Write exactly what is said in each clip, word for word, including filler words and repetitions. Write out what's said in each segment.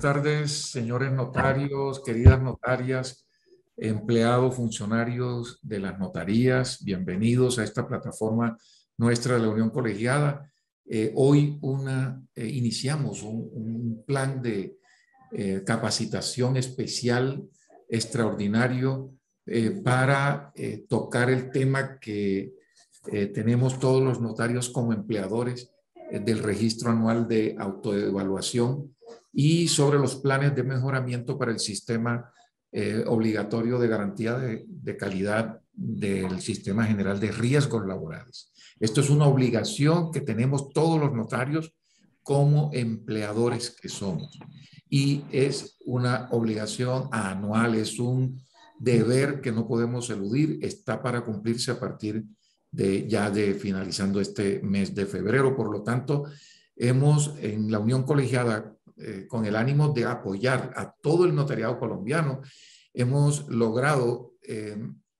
tardes, señores notarios, queridas notarias, empleados, funcionarios de las notarías. Bienvenidos a esta plataforma nuestra de la Unión Colegiada. Eh, hoy una, eh, iniciamos un, un plan de eh, capacitación especial, extraordinario, eh, para eh, tocar el tema que eh, tenemos todos los notarios como empleadores eh, del registro anual de autoevaluación y sobre los planes de mejoramiento para el sistema eh, obligatorio de garantía de, de calidad del Sistema General de Riesgos Laborales. Esto es una obligación que tenemos todos los notarios como empleadores que somos. Y es una obligación anual, es un deber que no podemos eludir, está para cumplirse a partir de ya de finalizando este mes de febrero. Por lo tanto, hemos en la Unión Colegiada, eh, con el ánimo de apoyar a todo el notariado colombiano, hemos logrado eh,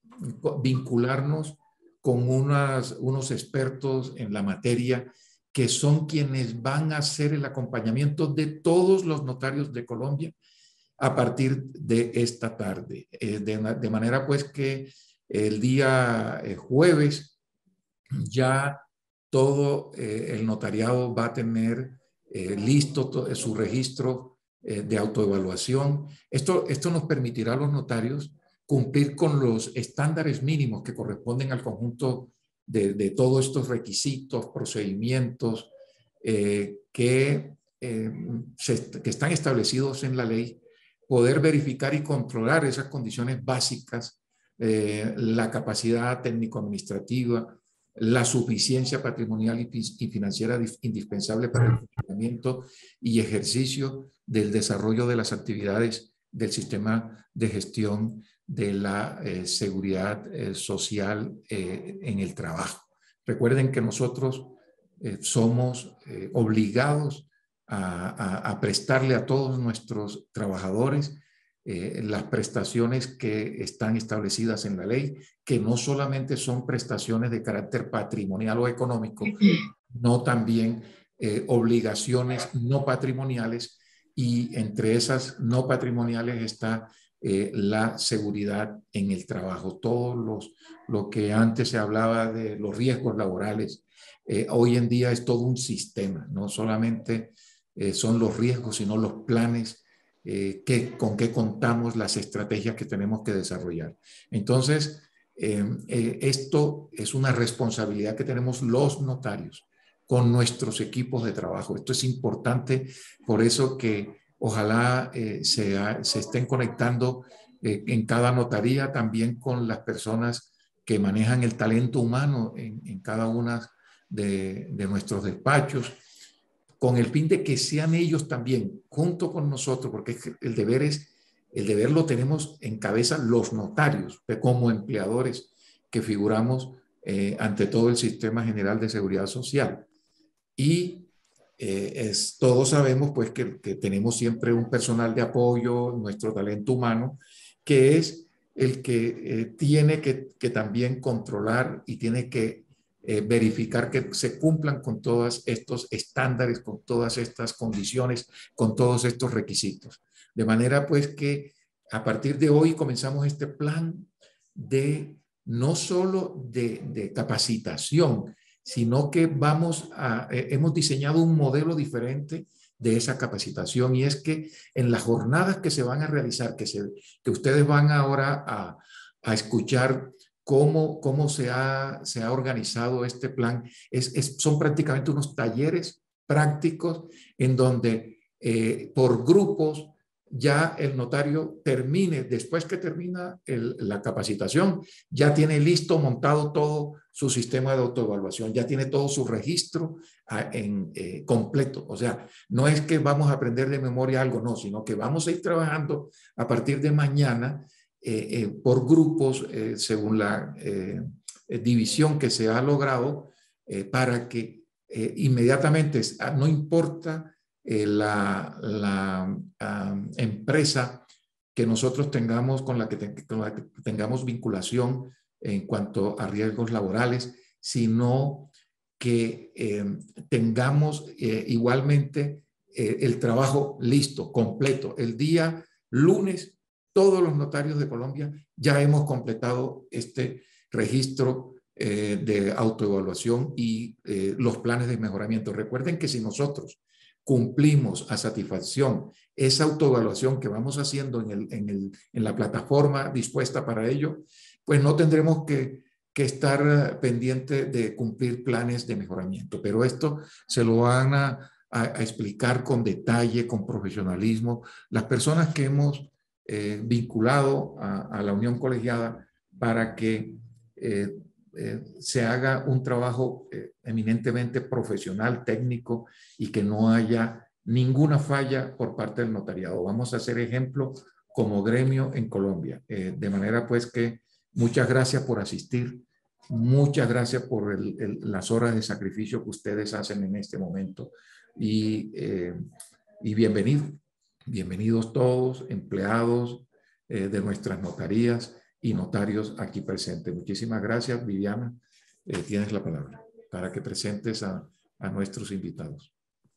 vincularnos con unas, unos expertos en la materia que son quienes van a hacer el acompañamiento de todos los notarios de Colombia a partir de esta tarde. Eh, de, de manera pues que el día eh, jueves ya todo eh, el notariado va a tener eh, listo to, su registro eh, de autoevaluación. Esto, esto nos permitirá a los notarios cumplir con los estándares mínimos que corresponden al conjunto de, de todos estos requisitos, procedimientos eh, que, eh, se, que están establecidos en la ley, poder verificar y controlar esas condiciones básicas, eh, la capacidad técnico-administrativa, la suficiencia patrimonial y, y financiera indispensable para el funcionamiento y ejercicio del desarrollo de las actividades del sistema de gestión de la eh, seguridad eh, social eh, en el trabajo. Recuerden que nosotros eh, somos eh, obligados a, a, a prestarle a todos nuestros trabajadores Eh, las prestaciones que están establecidas en la ley, que no solamente son prestaciones de carácter patrimonial o económico, no también eh, obligaciones no patrimoniales, y entre esas no patrimoniales está eh, la seguridad en el trabajo. Todo los, lo que antes se hablaba de los riesgos laborales, eh, hoy en día es todo un sistema, no solamente eh, son los riesgos, sino los planes Eh, qué, con qué contamos, las estrategias que tenemos que desarrollar. Entonces, eh, eh, esto es una responsabilidad que tenemos los notarios con nuestros equipos de trabajo. Esto es importante, por eso que ojalá eh, se, se estén conectando eh, en cada notaría también con las personas que manejan el talento humano en, en cada una de, de nuestros despachos, con el fin de que sean ellos también, junto con nosotros, porque el deber es, el deber lo tenemos en cabeza los notarios, como empleadores que figuramos eh, ante todo el Sistema General de Seguridad Social. Y eh, es, todos sabemos pues que, que tenemos siempre un personal de apoyo, nuestro talento humano, que es el que eh, tiene que, que también controlar y tiene que eh, verificar que se cumplan con todos estos estándares, con todas estas condiciones, con todos estos requisitos. De manera pues que a partir de hoy comenzamos este plan de no solo de, de capacitación, sino que vamos a, eh, hemos diseñado un modelo diferente de esa capacitación, y es que en las jornadas que se van a realizar, que, se, que ustedes van ahora a, a escuchar cómo, cómo se, ha, se ha organizado este plan, es, es, son prácticamente unos talleres prácticos en donde eh, por grupos ya el notario termine, después que termina el, la capacitación, ya tiene listo, montado todo su sistema de autoevaluación, ya tiene todo su registro a, en eh, completo. O sea, no es que vamos a aprender de memoria algo, no, sino que vamos a ir trabajando a partir de mañana eh, eh, por grupos eh, según la eh, división que se ha logrado eh, para que eh, inmediatamente, no importa Eh, la, la um, empresa que nosotros tengamos con la que, te, con la que tengamos vinculación en cuanto a riesgos laborales, sino que eh, tengamos eh, igualmente eh, el trabajo listo, completo. El día lunes, todos los notarios de Colombia ya hemos completado este registro eh, de autoevaluación y eh, los planes de mejoramiento. Recuerden que si nosotros cumplimos a satisfacción esa autoevaluación que vamos haciendo en, el, en, el, en la plataforma dispuesta para ello, pues no tendremos que, que estar pendiente de cumplir planes de mejoramiento. Pero esto se lo van a, a, a explicar con detalle, con profesionalismo, las personas que hemos eh, vinculado a, a la Unión Colegiada para que eh, eh, se haga un trabajo eh, eminentemente profesional, técnico, y que no haya ninguna falla por parte del notariado. Vamos a hacer ejemplo como gremio en Colombia. Eh, de manera pues que muchas gracias por asistir, muchas gracias por el, el, las horas de sacrificio que ustedes hacen en este momento y, eh, y bienvenidos, bienvenidos todos, empleados eh, de nuestras notarías y notarios aquí presentes. Muchísimas gracias, Viviana. Eh, tienes la palabra para que presentes a, a nuestros invitados.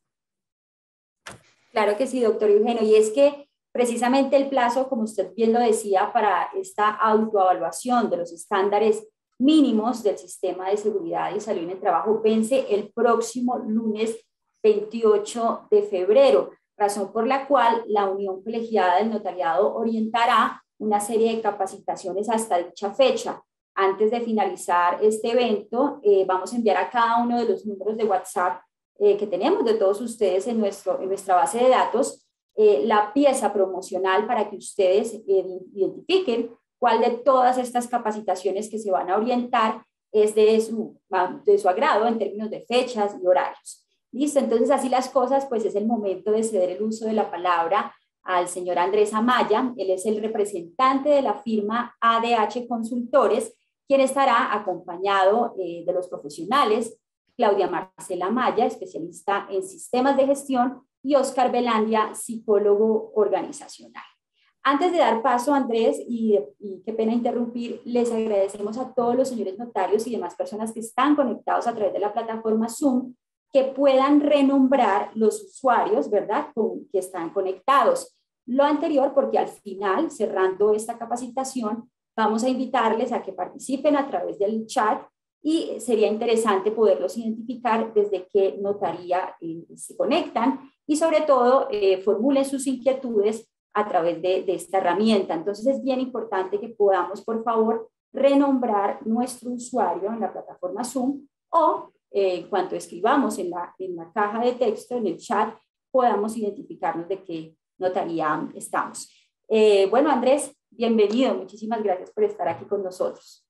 Claro que sí, doctor Eugenio. Y es que precisamente el plazo, como usted bien lo decía, para esta autoevaluación de los estándares mínimos del sistema de seguridad y salud en el trabajo vence el próximo lunes veintiocho de febrero, razón por la cual la Unión Colegiada del Notariado orientará una serie de capacitaciones hasta dicha fecha. Antes de finalizar este evento, eh, vamos a enviar a cada uno de los números de WhatsApp eh, que tenemos de todos ustedes en, nuestro, en nuestra base de datos, eh, la pieza promocional para que ustedes eh, identifiquen cuál de todas estas capacitaciones que se van a orientar es de su, de su agrado en términos de fechas y horarios. Listo, entonces así las cosas, pues es el momento de ceder el uso de la palabra al señor Andrés Amaya. Él es el representante de la firma A D H Consultores, quien estará acompañado eh, de los profesionales Claudia Marcela Amaya, especialista en sistemas de gestión, y Oscar Belandia, psicólogo organizacional. Antes de dar paso, Andrés, y, y qué pena interrumpir, les agradecemos a todos los señores notarios y demás personas que están conectados a través de la plataforma Zoom, que puedan renombrar los usuarios, ¿verdad?, con, que están conectados. Lo anterior, porque al final, cerrando esta capacitación, vamos a invitarles a que participen a través del chat y sería interesante poderlos identificar desde qué notaría eh, se conectan y sobre todo eh, formulen sus inquietudes a través de, de esta herramienta. Entonces es bien importante que podamos, por favor, renombrar nuestro usuario en la plataforma Zoom o eh, en cuanto escribamos en la, en la caja de texto, en el chat, podamos identificarnos de qué notaría estamos. Eh, bueno, Andrés, bienvenido. Muchísimas gracias por estar aquí con nosotros.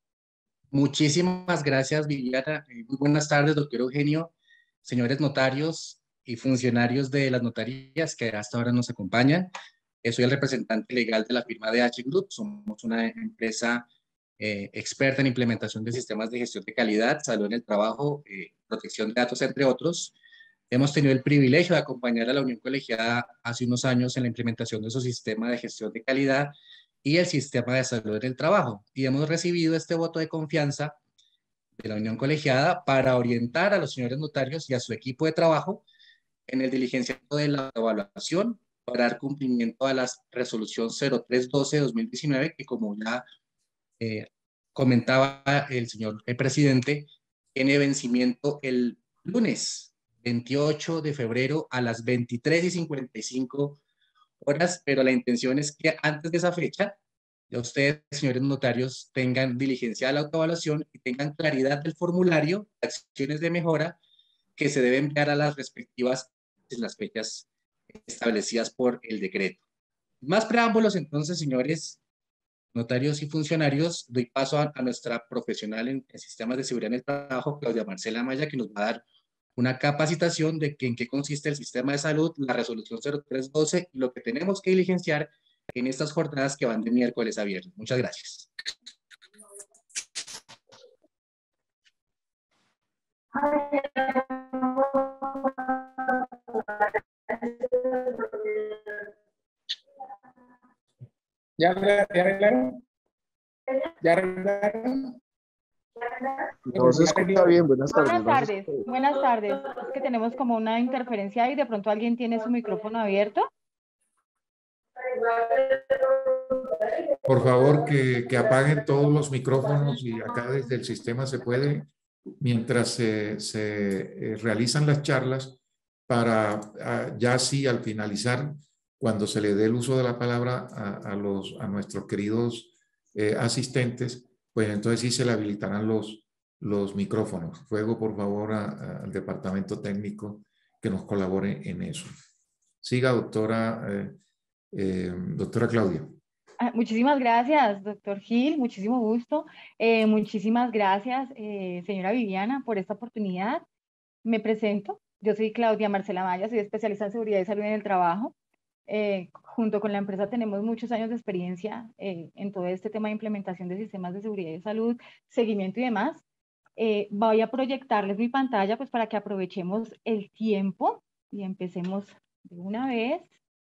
Muchísimas gracias, Viviana. Muy buenas tardes, doctor Eugenio, señores notarios y funcionarios de las notarías que hasta ahora nos acompañan. Soy el representante legal de la firma A D H Group. Somos una empresa eh, experta en implementación de sistemas de gestión de calidad, salud en el trabajo, eh, protección de datos, entre otros. Hemos tenido el privilegio de acompañar a la Unión Colegiada hace unos años en la implementación de su sistema de gestión de calidad y el sistema de salud en el trabajo. Y hemos recibido este voto de confianza de la Unión Colegiada para orientar a los señores notarios y a su equipo de trabajo en el diligenciamiento de la evaluación para dar cumplimiento a la resolución cero tres doce de dos mil diecinueve, que como ya eh, comentaba el señor el presidente, tiene vencimiento el lunes veintiocho de febrero a las veintitrés y cincuenta y cinco horas, pero la intención es que antes de esa fecha, ya ustedes, señores notarios, tengan diligenciada la autoevaluación y tengan claridad del formulario, acciones de mejora que se deben enviar a las respectivas en las fechas establecidas por el decreto. Más preámbulos, entonces, señores notarios y funcionarios, doy paso a, a nuestra profesional en, en sistemas de seguridad en el trabajo, Claudia Marcela Amaya, que nos va a dar una capacitación de que, en qué consiste el sistema de salud, la resolución cero tres doce y lo que tenemos que diligenciar en estas jornadas que van de miércoles a viernes. Muchas gracias. ¿Ya arreglaron? ¿Ya arreglaron? No se escucha bien. Buenas tardes. Buenas tardes, buenas tardes. Es que tenemos como una interferencia ahí, de pronto alguien tiene su micrófono abierto. Por favor, que, que apaguen todos los micrófonos y acá desde el sistema se puede, mientras se, se eh, realizan las charlas, para a, ya sí al finalizar, cuando se le dé el uso de la palabra a, a, los, a nuestros queridos eh, asistentes, pues entonces sí se le habilitarán los, los micrófonos. Ruego por favor a, a, al departamento técnico que nos colabore en eso. Siga, doctora, eh, eh, doctora Claudia. Muchísimas gracias, doctor Gil, muchísimo gusto. Eh, muchísimas gracias, eh, señora Viviana, por esta oportunidad. Me presento, yo soy Claudia Marcela Maya, soy especialista en seguridad y salud en el trabajo. Eh, junto con la empresa tenemos muchos años de experiencia eh, en todo este tema de implementación de sistemas de seguridad y salud, seguimiento y demás. Eh, voy a proyectarles mi pantalla pues para que aprovechemos el tiempo y empecemos de una vez.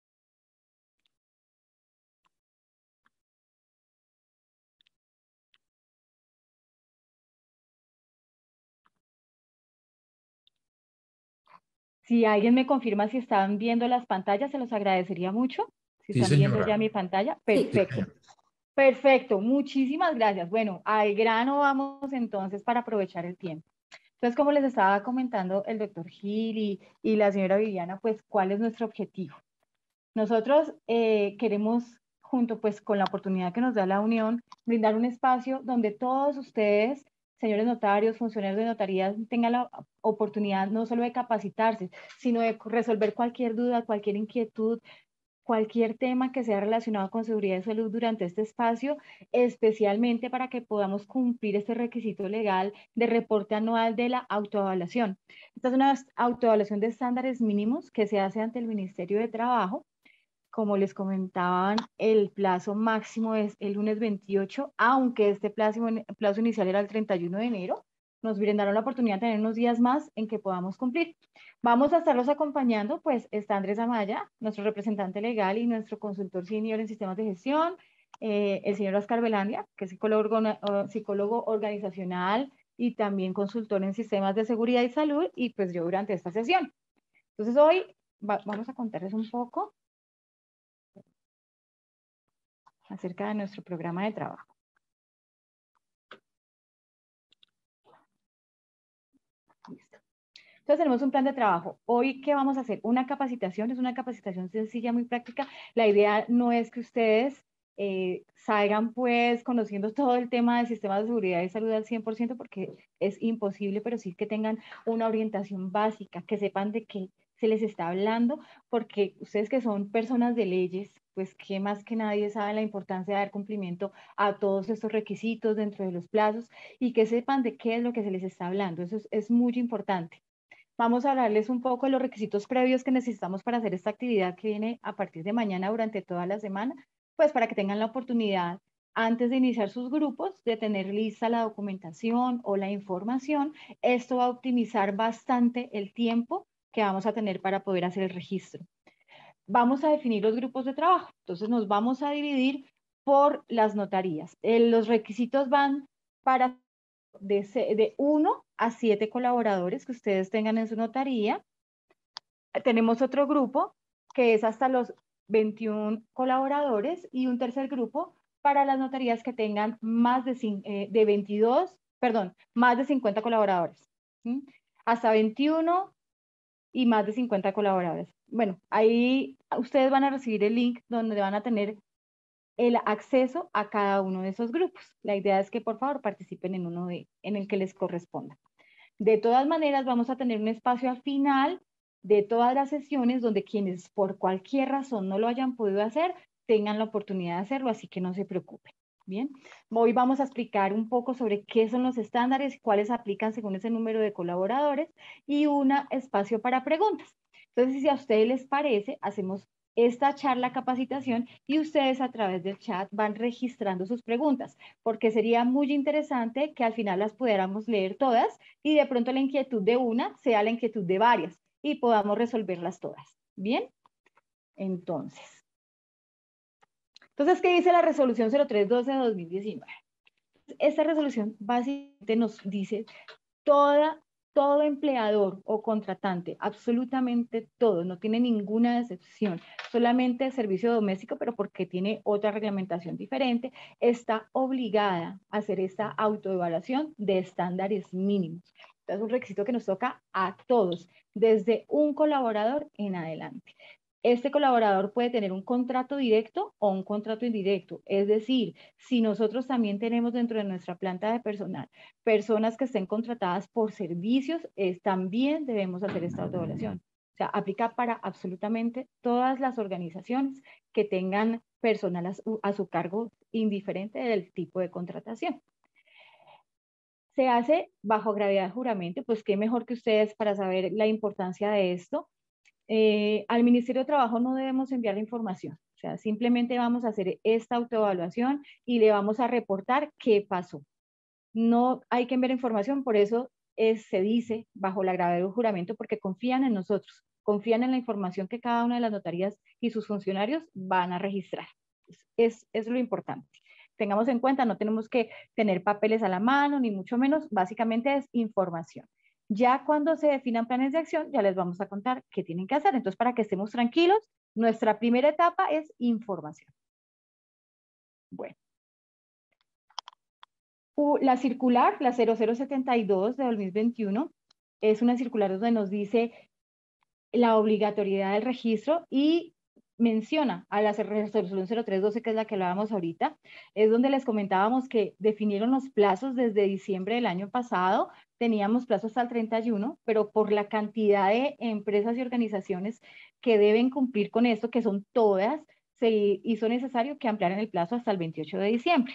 Si alguien me confirma si están viendo las pantallas, se los agradecería mucho. Si Sí, están viendo señora. ya mi pantalla, perfecto. Perfecto, muchísimas gracias. Bueno, al grano vamos entonces para aprovechar el tiempo. Entonces, como les estaba comentando el doctor Gil y, y la señora Viviana, pues, ¿cuál es nuestro objetivo? Nosotros eh, queremos, junto pues con la oportunidad que nos da la Unión, brindar un espacio donde todos ustedes, señores notarios, funcionarios de notarías, tengan la oportunidad no solo de capacitarse, sino de resolver cualquier duda, cualquier inquietud, cualquier tema que sea relacionado con seguridad y salud durante este espacio, especialmente para que podamos cumplir este requisito legal de reporte anual de la autoevaluación. Esta es una autoevaluación de estándares mínimos que se hace ante el Ministerio de Trabajo. Como les comentaban, el plazo máximo es el lunes veintiocho, aunque este plazo, plazo inicial era el treinta y uno de enero. Nos brindaron la oportunidad de tener unos días más en que podamos cumplir. Vamos a estarlos acompañando, pues está Andrés Amaya, nuestro representante legal y nuestro consultor senior en sistemas de gestión, eh, el señor Oscar Velandia, que es psicólogo, psicólogo organizacional y también consultor en sistemas de seguridad y salud, y pues yo durante esta sesión. Entonces hoy va, vamos a contarles un poco acerca de nuestro programa de trabajo. Listo. Entonces tenemos un plan de trabajo. Hoy, ¿qué vamos a hacer? Una capacitación, es una capacitación sencilla, muy práctica. La idea no es que ustedes eh, salgan pues conociendo todo el tema del sistema de seguridad y salud al cien por ciento porque es imposible, pero sí que tengan una orientación básica, que sepan de qué se les está hablando, porque ustedes que son personas de leyes, pues que más que nadie saben la importancia de dar cumplimiento a todos estos requisitos dentro de los plazos y que sepan de qué es lo que se les está hablando. Eso es, es muy importante. Vamos a hablarles un poco de los requisitos previos que necesitamos para hacer esta actividad que viene a partir de mañana durante toda la semana, pues para que tengan la oportunidad antes de iniciar sus grupos de tener lista la documentación o la información. Esto va a optimizar bastante el tiempo que vamos a tener para poder hacer el registro. Vamos a definir los grupos de trabajo. Entonces nos vamos a dividir por las notarías. Eh, los requisitos van para de, de uno a siete colaboradores que ustedes tengan en su notaría. Tenemos otro grupo que es hasta los veintiún colaboradores y un tercer grupo para las notarías que tengan más de, eh, de veintidós, perdón, más de cincuenta colaboradores. ¿Sí? Hasta veintiuno y más de cincuenta colaboradores. Bueno, ahí ustedes van a recibir el link donde van a tener el acceso a cada uno de esos grupos. La idea es que por favor participen en uno de, en el que les corresponda. De todas maneras, vamos a tener un espacio al final de todas las sesiones donde quienes por cualquier razón no lo hayan podido hacer, tengan la oportunidad de hacerlo, así que no se preocupen. Bien, hoy vamos a explicar un poco sobre qué son los estándares, cuáles aplican según ese número de colaboradores y un espacio para preguntas. Entonces, si a ustedes les parece, hacemos esta charla capacitación y ustedes a través del chat van registrando sus preguntas, porque sería muy interesante que al final las pudiéramos leer todas y de pronto la inquietud de una sea la inquietud de varias y podamos resolverlas todas. ¿Bien? Entonces, entonces ¿qué dice la resolución cero tres doce de dos mil diecinueve? Esta resolución básicamente nos dice toda, todo empleador o contratante, absolutamente todo, no tiene ninguna excepción, solamente el servicio doméstico, pero porque tiene otra reglamentación diferente, está obligada a hacer esta autoevaluación de estándares mínimos. Entonces, es un requisito que nos toca a todos, desde un colaborador en adelante. Este colaborador puede tener un contrato directo o un contrato indirecto. Es decir, si nosotros también tenemos dentro de nuestra planta de personal personas que estén contratadas por servicios, es, también debemos hacer esta autoevaluación. O sea, aplica para absolutamente todas las organizaciones que tengan personal a su, a su cargo, indiferente del tipo de contratación. Se hace bajo gravedad de juramento, pues qué mejor que ustedes para saber la importancia de esto. Eh, al Ministerio de Trabajo no debemos enviar la información, o sea, simplemente vamos a hacer esta autoevaluación y le vamos a reportar qué pasó. No hay que enviar información, por eso es, se dice bajo la gravedad del juramento, porque confían en nosotros, confían en la información que cada una de las notarías y sus funcionarios van a registrar. Es, es lo importante. Tengamos en cuenta, no tenemos que tener papeles a la mano, ni mucho menos, básicamente es información. Ya cuando se definan planes de acción, ya les vamos a contar qué tienen que hacer. Entonces, para que estemos tranquilos, nuestra primera etapa es información. Bueno. La circular, la cero cero setenta y dos de dos mil veintiuno, es una circular donde nos dice la obligatoriedad del registro y menciona a la resolución cero tres doce, que es la que hablábamos ahorita, es donde les comentábamos que definieron los plazos desde diciembre del año pasado, teníamos plazos hasta el treinta y uno, pero por la cantidad de empresas y organizaciones que deben cumplir con esto, que son todas, se hizo necesario que ampliaran el plazo hasta el veintiocho de diciembre.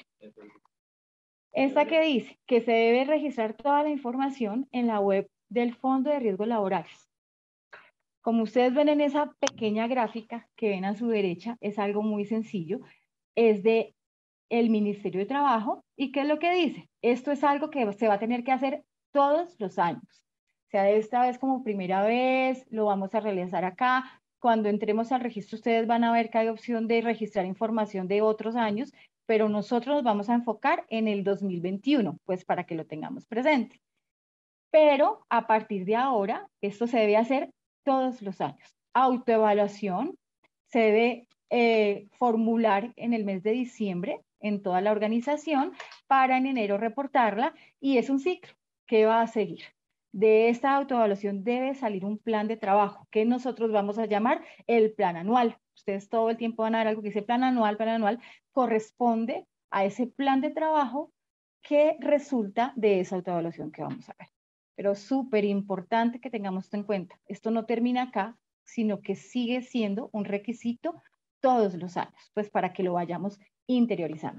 Esta que dice que se debe registrar toda la información en la web del Fondo de Riesgos Laborales. Como ustedes ven en esa pequeña gráfica que ven a su derecha, es algo muy sencillo, es de el Ministerio de Trabajo. ¿Y qué es lo que dice? Esto es algo que se va a tener que hacer todos los años. O sea, esta vez como primera vez, lo vamos a realizar acá. Cuando entremos al registro, ustedes van a ver que hay opción de registrar información de otros años, pero nosotros nos vamos a enfocar en el dos mil veintiuno, pues para que lo tengamos presente. Pero a partir de ahora, esto se debe hacer todos los años. Autoevaluación se debe eh, formular en el mes de diciembre en toda la organización para en enero reportarla, y es un ciclo que va a seguir. De esta autoevaluación debe salir un plan de trabajo que nosotros vamos a llamar el plan anual. Ustedes todo el tiempo van a ver algo que dice plan anual, plan anual, corresponde a ese plan de trabajo que resulta de esa autoevaluación que vamos a ver. Pero súper importante que tengamos esto en cuenta. Esto no termina acá, sino que sigue siendo un requisito todos los años, pues para que lo vayamos interiorizando.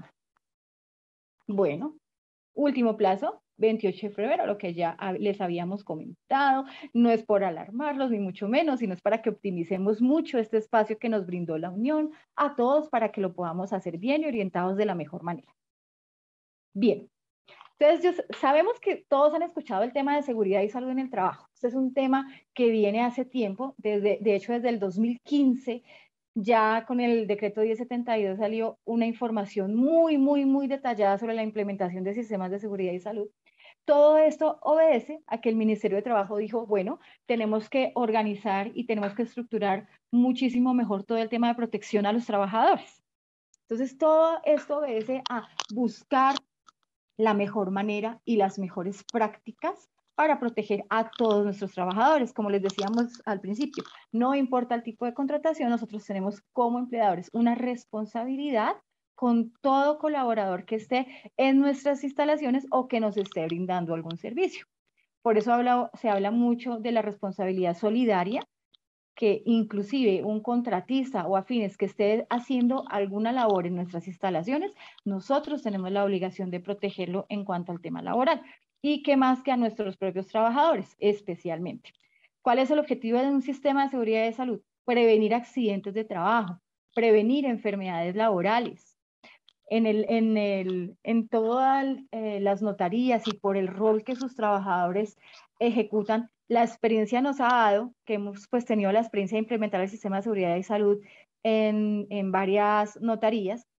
Bueno, último plazo, veintiocho de febrero, lo que ya les habíamos comentado. No es por alarmarlos, ni mucho menos, sino es para que optimicemos mucho este espacio que nos brindó la Unión a todos para que lo podamos hacer bien y orientados de la mejor manera. Bien. Entonces, yo, sabemos que todos han escuchado el tema de seguridad y salud en el trabajo. Este es un tema que viene hace tiempo, desde, de hecho desde el dos mil quince, ya con el decreto diez setenta y dos salió una información muy, muy, muy detallada sobre la implementación de sistemas de seguridad y salud. Todo esto obedece a que el Ministerio de Trabajo dijo, bueno, tenemos que organizar y tenemos que estructurar muchísimo mejor todo el tema de protección a los trabajadores. Entonces, todo esto obedece a buscar la mejor manera y las mejores prácticas para proteger a todos nuestros trabajadores. Como les decíamos al principio, no importa el tipo de contratación, nosotros tenemos como empleadores una responsabilidad con todo colaborador que esté en nuestras instalaciones o que nos esté brindando algún servicio. Por eso habla, se habla mucho de la responsabilidad solidaria, que inclusive un contratista o afines que esté haciendo alguna labor en nuestras instalaciones, nosotros tenemos la obligación de protegerlo en cuanto al tema laboral. Y qué más que a nuestros propios trabajadores, especialmente. ¿Cuál es el objetivo de un sistema de seguridad de salud? Prevenir accidentes de trabajo, prevenir enfermedades laborales. En, el, en, el, en todas eh, las notarías y por el rol que sus trabajadores ejecutan, la experiencia nos ha dado, que hemos pues tenido la experiencia de implementar el sistema de seguridad y salud en, en varias notarías,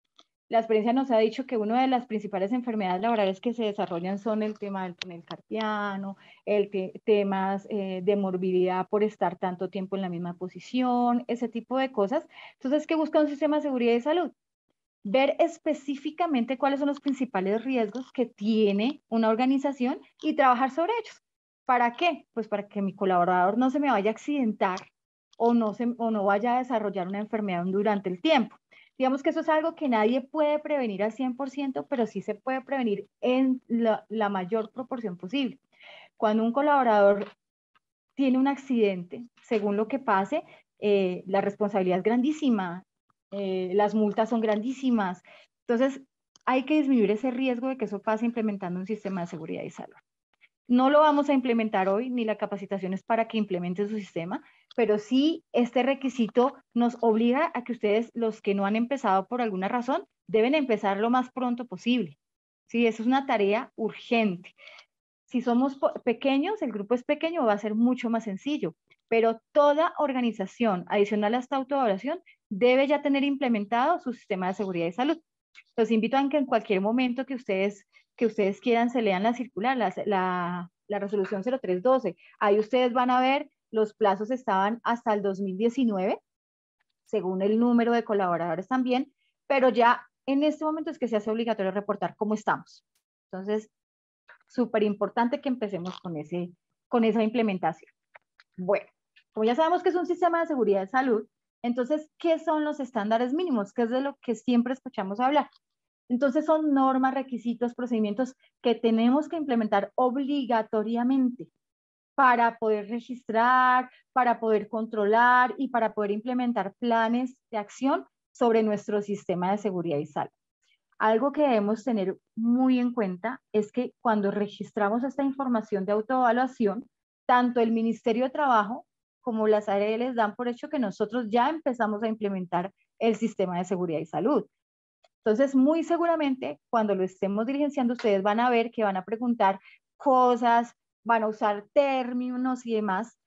la experiencia nos ha dicho que una de las principales enfermedades laborales que se desarrollan son el tema del túnel carpiano, el te temas eh, de morbilidad por estar tanto tiempo en la misma posición, ese tipo de cosas. Entonces, ¿qué busca un sistema de seguridad y salud? Ver específicamente cuáles son los principales riesgos que tiene una organización y trabajar sobre ellos. ¿Para qué? Pues para que mi colaborador no se me vaya a accidentar o no, se, o no vaya a desarrollar una enfermedad durante el tiempo. Digamos que eso es algo que nadie puede prevenir al cien por ciento, pero sí se puede prevenir en la, la mayor proporción posible. Cuando un colaborador tiene un accidente, según lo que pase, eh, la responsabilidad es grandísima, eh, las multas son grandísimas. Entonces, hay que disminuir ese riesgo de que eso pase implementando un sistema de seguridad y salud. No lo vamos a implementar hoy, ni la capacitación es para que implementen su sistema, pero sí este requisito nos obliga a que ustedes, los que no han empezado por alguna razón, deben empezar lo más pronto posible. Sí, eso es una tarea urgente. Si somos pequeños, el grupo es pequeño, va a ser mucho más sencillo, pero toda organización adicional a esta autoevaluación debe ya tener implementado su sistema de seguridad y salud. Los invito a que en cualquier momento que ustedes, que ustedes quieran se lean la circular, la, la, la resolución cero tres doce. Ahí ustedes van a ver, los plazos estaban hasta el dos mil diecinueve, según el número de colaboradores también, pero ya en este momento es que se hace obligatorio reportar cómo estamos. Entonces, súper importante que empecemos con, ese, con esa implementación. Bueno, como ya sabemos que es un sistema de seguridad de salud, entonces, ¿qué son los estándares mínimos? ¿Qué es de lo que siempre escuchamos hablar? Entonces, son normas, requisitos, procedimientos que tenemos que implementar obligatoriamente para poder registrar, para poder controlar y para poder implementar planes de acción sobre nuestro sistema de seguridad y salud. Algo que debemos tener muy en cuenta es que cuando registramos esta información de autoevaluación, tanto el Ministerio de Trabajo como las A R Ls dan por hecho que nosotros ya empezamos a implementar el sistema de seguridad y salud. Entonces, muy seguramente, cuando lo estemos diligenciando, ustedes van a ver que van a preguntar cosas, van a usar términos y demás,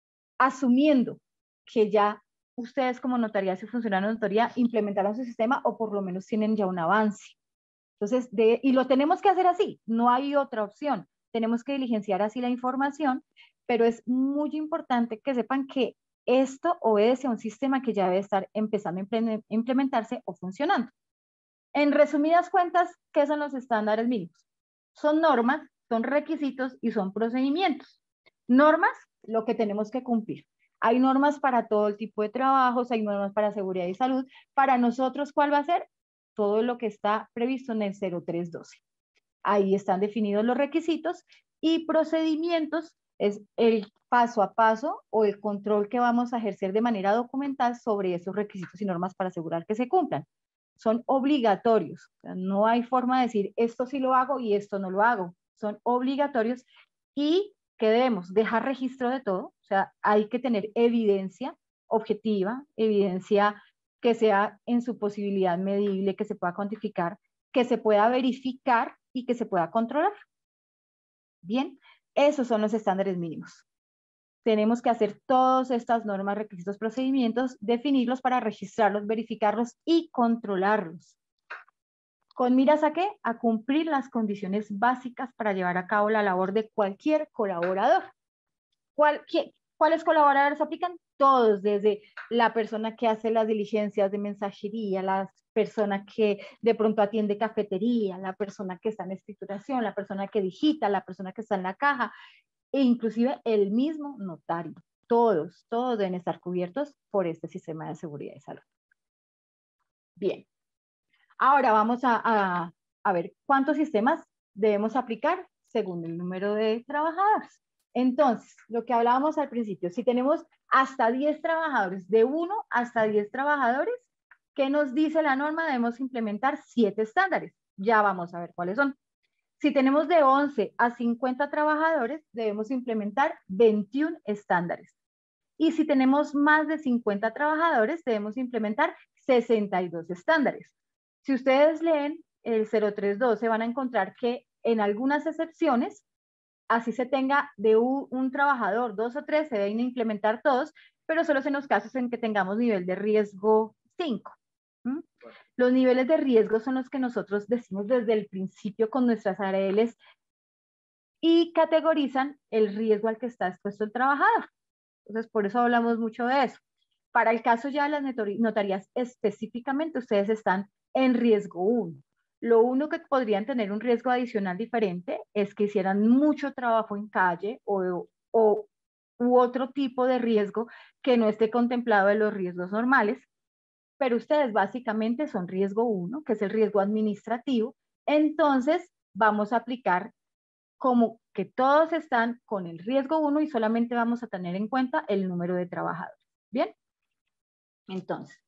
asumiendo que ya ustedes como notaría, si funcionaron notaría, implementaron su sistema o por lo menos tienen ya un avance. Entonces, de, y lo tenemos que hacer así, no hay otra opción. Tenemos que diligenciar así la información, pero es muy importante que sepan que esto obedece a un sistema que ya debe estar empezando a implementarse o funcionando. En resumidas cuentas, ¿qué son los estándares mínimos? Son normas, son requisitos y son procedimientos. Normas, lo que tenemos que cumplir. Hay normas para todo el tipo de trabajos, hay normas para seguridad y salud. Para nosotros, ¿cuál va a ser? Todo lo que está previsto en el cero tres doce. Ahí están definidos los requisitos y procedimientos es el paso a paso o el control que vamos a ejercer de manera documental sobre esos requisitos y normas para asegurar que se cumplan. Son obligatorios, o sea, no hay forma de decir esto sí lo hago y esto no lo hago. Son obligatorios y que debemos dejar registro de todo, o sea, hay que tener evidencia objetiva, evidencia que sea en su posibilidad medible, que se pueda cuantificar, que se pueda verificar y que se pueda controlar. Bien, esos son los estándares mínimos. Tenemos que hacer todas estas normas, requisitos, procedimientos, definirlos para registrarlos, verificarlos y controlarlos. ¿Con miras a qué? A cumplir las condiciones básicas para llevar a cabo la labor de cualquier colaborador. ¿Cuál, qué, ¿Cuáles colaboradores aplican? Todos, desde la persona que hace las diligencias de mensajería, la persona que de pronto atiende cafetería, la persona que está en escrituración, la persona que digita, la persona que está en la caja, e inclusive el mismo notario. Todos, todos deben estar cubiertos por este sistema de seguridad y salud. Bien. Ahora vamos a, a, a ver cuántos sistemas debemos aplicar según el número de trabajadores. Entonces, lo que hablábamos al principio, si tenemos hasta diez trabajadores, de uno hasta diez trabajadores, ¿qué nos dice la norma? Debemos implementar siete estándares. Ya vamos a ver cuáles son. Si tenemos de once a cincuenta trabajadores, debemos implementar veintiún estándares. Y si tenemos más de cincuenta trabajadores, debemos implementar sesenta y dos estándares. Si ustedes leen el cero tres doce, van a encontrar que en algunas excepciones, así se tenga de un, un trabajador, dos o tres, se deben implementar todos, pero solo en los casos en que tengamos nivel de riesgo cinco. ¿Mm? Los niveles de riesgo son los que nosotros decimos desde el principio con nuestras A R Ls y categorizan el riesgo al que está expuesto el trabajador. Entonces, por eso hablamos mucho de eso. Para el caso ya de las notarías específicamente, ustedes están en riesgo uno. Lo uno que podrían tener un riesgo adicional diferente es que hicieran mucho trabajo en calle o, o u otro tipo de riesgo que no esté contemplado en los riesgos normales, pero ustedes básicamente son riesgo uno, que es el riesgo administrativo. Entonces, vamos a aplicar como que todos están con el riesgo uno y solamente vamos a tener en cuenta el número de trabajadores. ¿Bien? Entonces,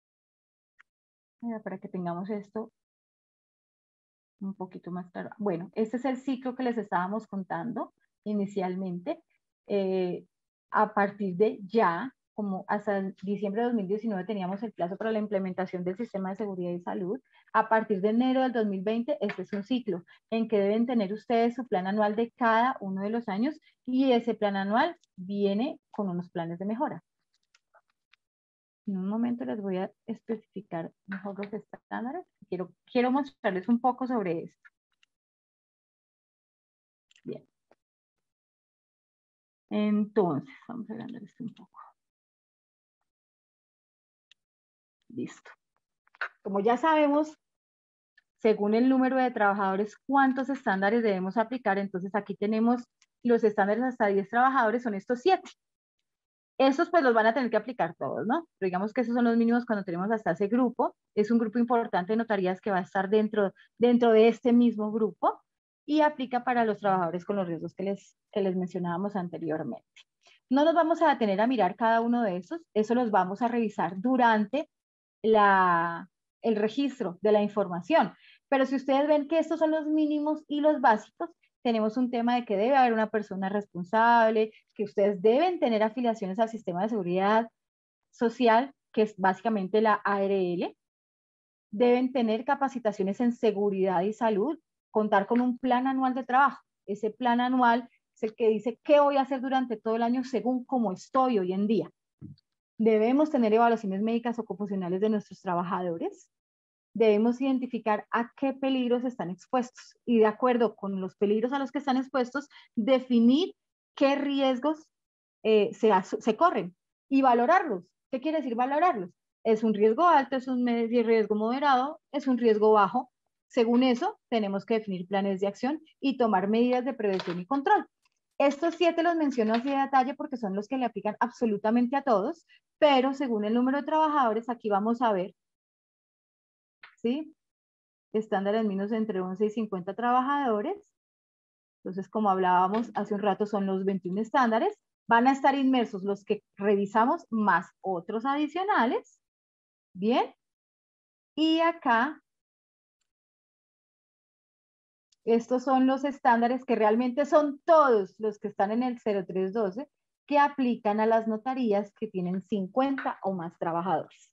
para que tengamos esto un poquito más claro. Bueno, este es el ciclo que les estábamos contando inicialmente. Eh, a partir de ya, como hasta el diciembre de dos mil diecinueve teníamos el plazo para la implementación del sistema de seguridad y salud, a partir de enero del dos mil veinte, este es un ciclo en que deben tener ustedes su plan anual de cada uno de los años y ese plan anual viene con unos planes de mejora. En un momento les voy a especificar mejor los estándares. Quiero, quiero mostrarles un poco sobre esto. Bien. Entonces, vamos a agrandar esto un poco. Listo. Como ya sabemos, según el número de trabajadores, cuántos estándares debemos aplicar. Entonces, aquí tenemos los estándares hasta diez trabajadores, son estos siete. Estos pues los van a tener que aplicar todos, ¿no? Pero digamos que esos son los mínimos cuando tenemos hasta ese grupo. Es un grupo importante de notarías que va a estar dentro, dentro de este mismo grupo y aplica para los trabajadores con los riesgos que les, que les mencionábamos anteriormente. No nos vamos a detener a mirar cada uno de esos, eso los vamos a revisar durante la, el registro de la información. Pero si ustedes ven que estos son los mínimos y los básicos, tenemos un tema de que debe haber una persona responsable, que ustedes deben tener afiliaciones al sistema de seguridad social, que es básicamente la A R L, deben tener capacitaciones en seguridad y salud, contar con un plan anual de trabajo. Ese plan anual es el que dice qué voy a hacer durante todo el año según cómo estoy hoy en día. Debemos tener evaluaciones médicas ocupacionales de nuestros trabajadores. Debemos identificar a qué peligros están expuestos y de acuerdo con los peligros a los que están expuestos, definir qué riesgos eh, se, se corren y valorarlos. ¿Qué quiere decir valorarlos? ¿Es un riesgo alto? ¿Es un riesgo moderado? ¿Es un riesgo bajo? Según eso, tenemos que definir planes de acción y tomar medidas de prevención y control. Estos siete los menciono así de detalle porque son los que le aplican absolutamente a todos, pero según el número de trabajadores, aquí vamos a ver, ¿sí? Estándares mínimos entre once y cincuenta trabajadores. Entonces, como hablábamos hace un rato, son los veintiún estándares. Van a estar inmersos los que revisamos más otros adicionales. Bien. Y acá, estos son los estándares que realmente son todos los que están en el cero tres doce que aplican a las notarías que tienen cincuenta o más trabajadores.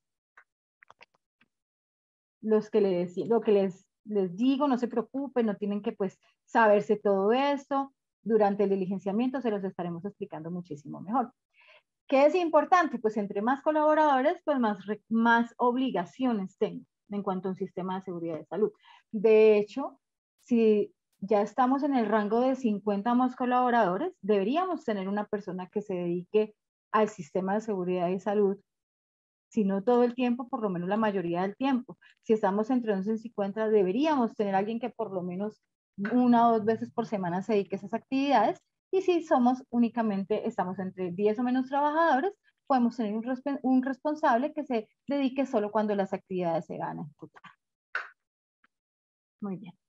Los que les, lo que les, les digo, no se preocupen, no tienen que pues saberse todo esto. Durante el diligenciamiento se los estaremos explicando muchísimo mejor. ¿Qué es importante? Pues entre más colaboradores, pues más, más obligaciones tengo en cuanto a un sistema de seguridad de salud. De hecho, si ya estamos en el rango de cincuenta más colaboradores, deberíamos tener una persona que se dedique al sistema de seguridad y salud, si no todo el tiempo, por lo menos la mayoría del tiempo. Si estamos entre once y cincuenta, deberíamos tener alguien que por lo menos una o dos veces por semana se dedique a esas actividades. Y si somos únicamente, estamos entre diez o menos trabajadores, podemos tener un, un responsable que se dedique solo cuando las actividades se van a ejecutar. Muy bien.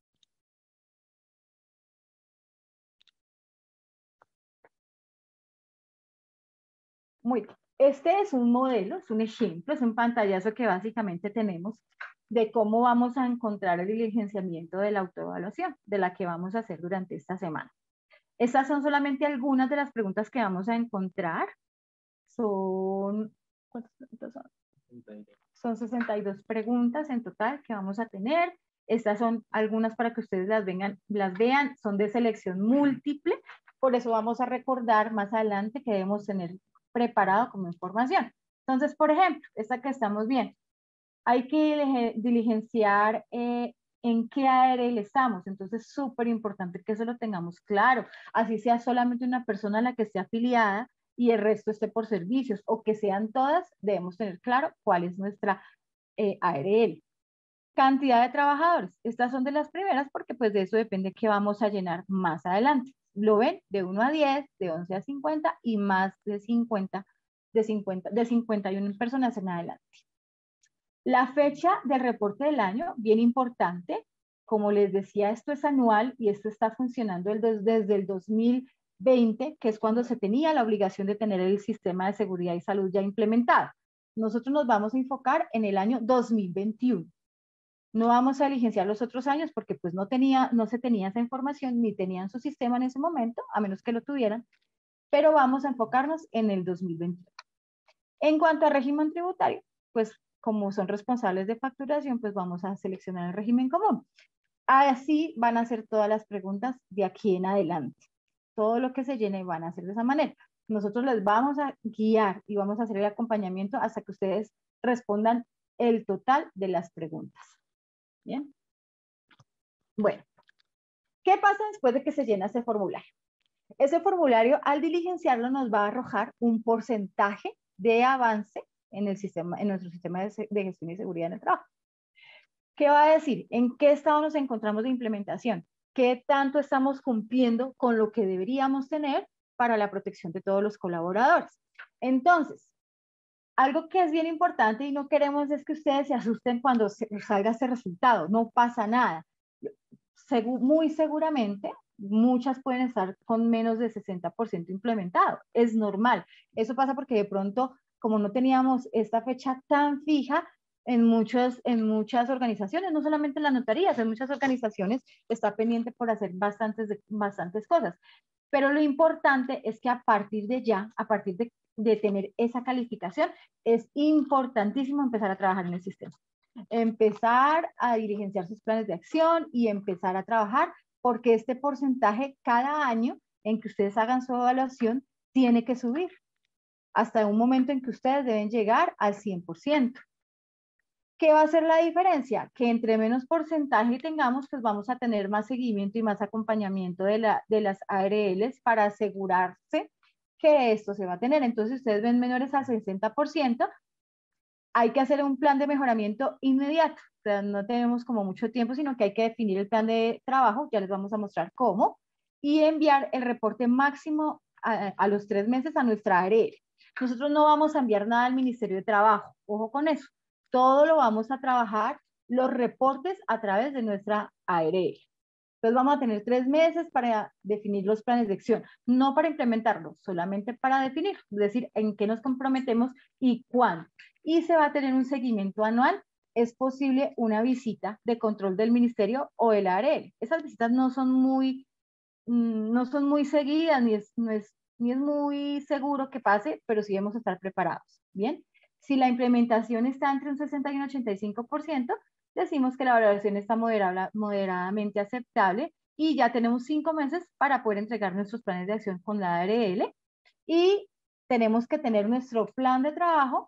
Muy bien. Este es un modelo, es un ejemplo, es un pantallazo que básicamente tenemos de cómo vamos a encontrar el diligenciamiento de la autoevaluación, de la que vamos a hacer durante esta semana. Estas son solamente algunas de las preguntas que vamos a encontrar. Son, ¿cuántas preguntas son? Son sesenta y dos preguntas en total que vamos a tener. Estas son algunas para que ustedes las, vengan, las vean, son de selección múltiple, por eso vamos a recordar más adelante que debemos tener preparado como información. Entonces, por ejemplo, esta que estamos viendo, Hay que diligenciar eh, en qué A R L estamos. Entonces, súper importante que eso lo tengamos claro. Así sea solamente una persona a la que esté afiliada y el resto esté por servicios, o que sean todas, debemos tener claro cuál es nuestra eh, A R L. Cantidad de trabajadores. Estas son de las primeras porque pues de eso depende qué vamos a llenar más adelante. Lo ven de uno a diez, de once a cincuenta y más de cincuenta, de cincuenta, de cincuenta y una personas en adelante. La fecha del reporte del año, bien importante. Como les decía, esto es anual y esto está funcionando el, desde el dos mil veinte, que es cuando se tenía la obligación de tener el sistema de seguridad y salud ya implementado. Nosotros nos vamos a enfocar en el año dos mil veintiuno. No vamos a diligenciar los otros años porque pues no, tenía, no se tenía esa información ni tenían su sistema en ese momento, a menos que lo tuvieran, pero vamos a enfocarnos en el dos mil veintiuno. En cuanto a régimen tributario, pues como son responsables de facturación, pues vamos a seleccionar el régimen común. Así van a ser todas las preguntas de aquí en adelante. Todo lo que se llene van a ser de esa manera. Nosotros les vamos a guiar y vamos a hacer el acompañamiento hasta que ustedes respondan el total de las preguntas. ¿Bien? Bueno, ¿qué pasa después de que se llena ese formulario? Ese formulario, al diligenciarlo, nos va a arrojar un porcentaje de avance en, el sistema, en nuestro sistema de, de gestión y seguridad en el trabajo. ¿Qué va a decir? ¿En qué estado nos encontramos de implementación? ¿Qué tanto estamos cumpliendo con lo que deberíamos tener para la protección de todos los colaboradores? Entonces, algo que es bien importante y no queremos es que ustedes se asusten cuando salga ese resultado. No pasa nada. Segu- muy seguramente, muchas pueden estar con menos de sesenta por ciento implementado. Es normal. Eso pasa porque de pronto, como no teníamos esta fecha tan fija, en, muchos, en muchas organizaciones, no solamente en las notarías, en muchas organizaciones está pendiente por hacer bastantes, bastantes cosas. Pero lo importante es que a partir de ya, a partir de, de tener esa calificación, es importantísimo empezar a trabajar en el sistema. Empezar a diligenciar sus planes de acción y empezar a trabajar, porque este porcentaje cada año en que ustedes hagan su evaluación tiene que subir hasta un momento en que ustedes deben llegar al cien por ciento. ¿Qué va a ser la diferencia? Que entre menos porcentaje tengamos, pues vamos a tener más seguimiento y más acompañamiento de, la, de las A R Ls para asegurarse que esto se va a tener. Entonces, ustedes ven menores al sesenta por ciento, hay que hacer un plan de mejoramiento inmediato. O sea, no tenemos como mucho tiempo, sino que hay que definir el plan de trabajo, ya les vamos a mostrar cómo, y enviar el reporte máximo a, a los tres meses a nuestra A R L. Nosotros no vamos a enviar nada al Ministerio de Trabajo, ojo con eso. Todo lo vamos a trabajar, los reportes a través de nuestra A R L. Entonces vamos a tener tres meses para definir los planes de acción, no para implementarlos, solamente para definir, es decir, en qué nos comprometemos y cuándo. Y se va a tener un seguimiento anual. Es posible una visita de control del ministerio o el A R L. Esas visitas no son muy, no son muy seguidas, ni es, no es, ni es muy seguro que pase, pero sí debemos estar preparados. Bien. Si la implementación está entre un sesenta y un ochenta y cinco por ciento, decimos que la valoración está moderada, moderadamente aceptable y ya tenemos cinco meses para poder entregar nuestros planes de acción con la A R L y tenemos que tener nuestro plan de trabajo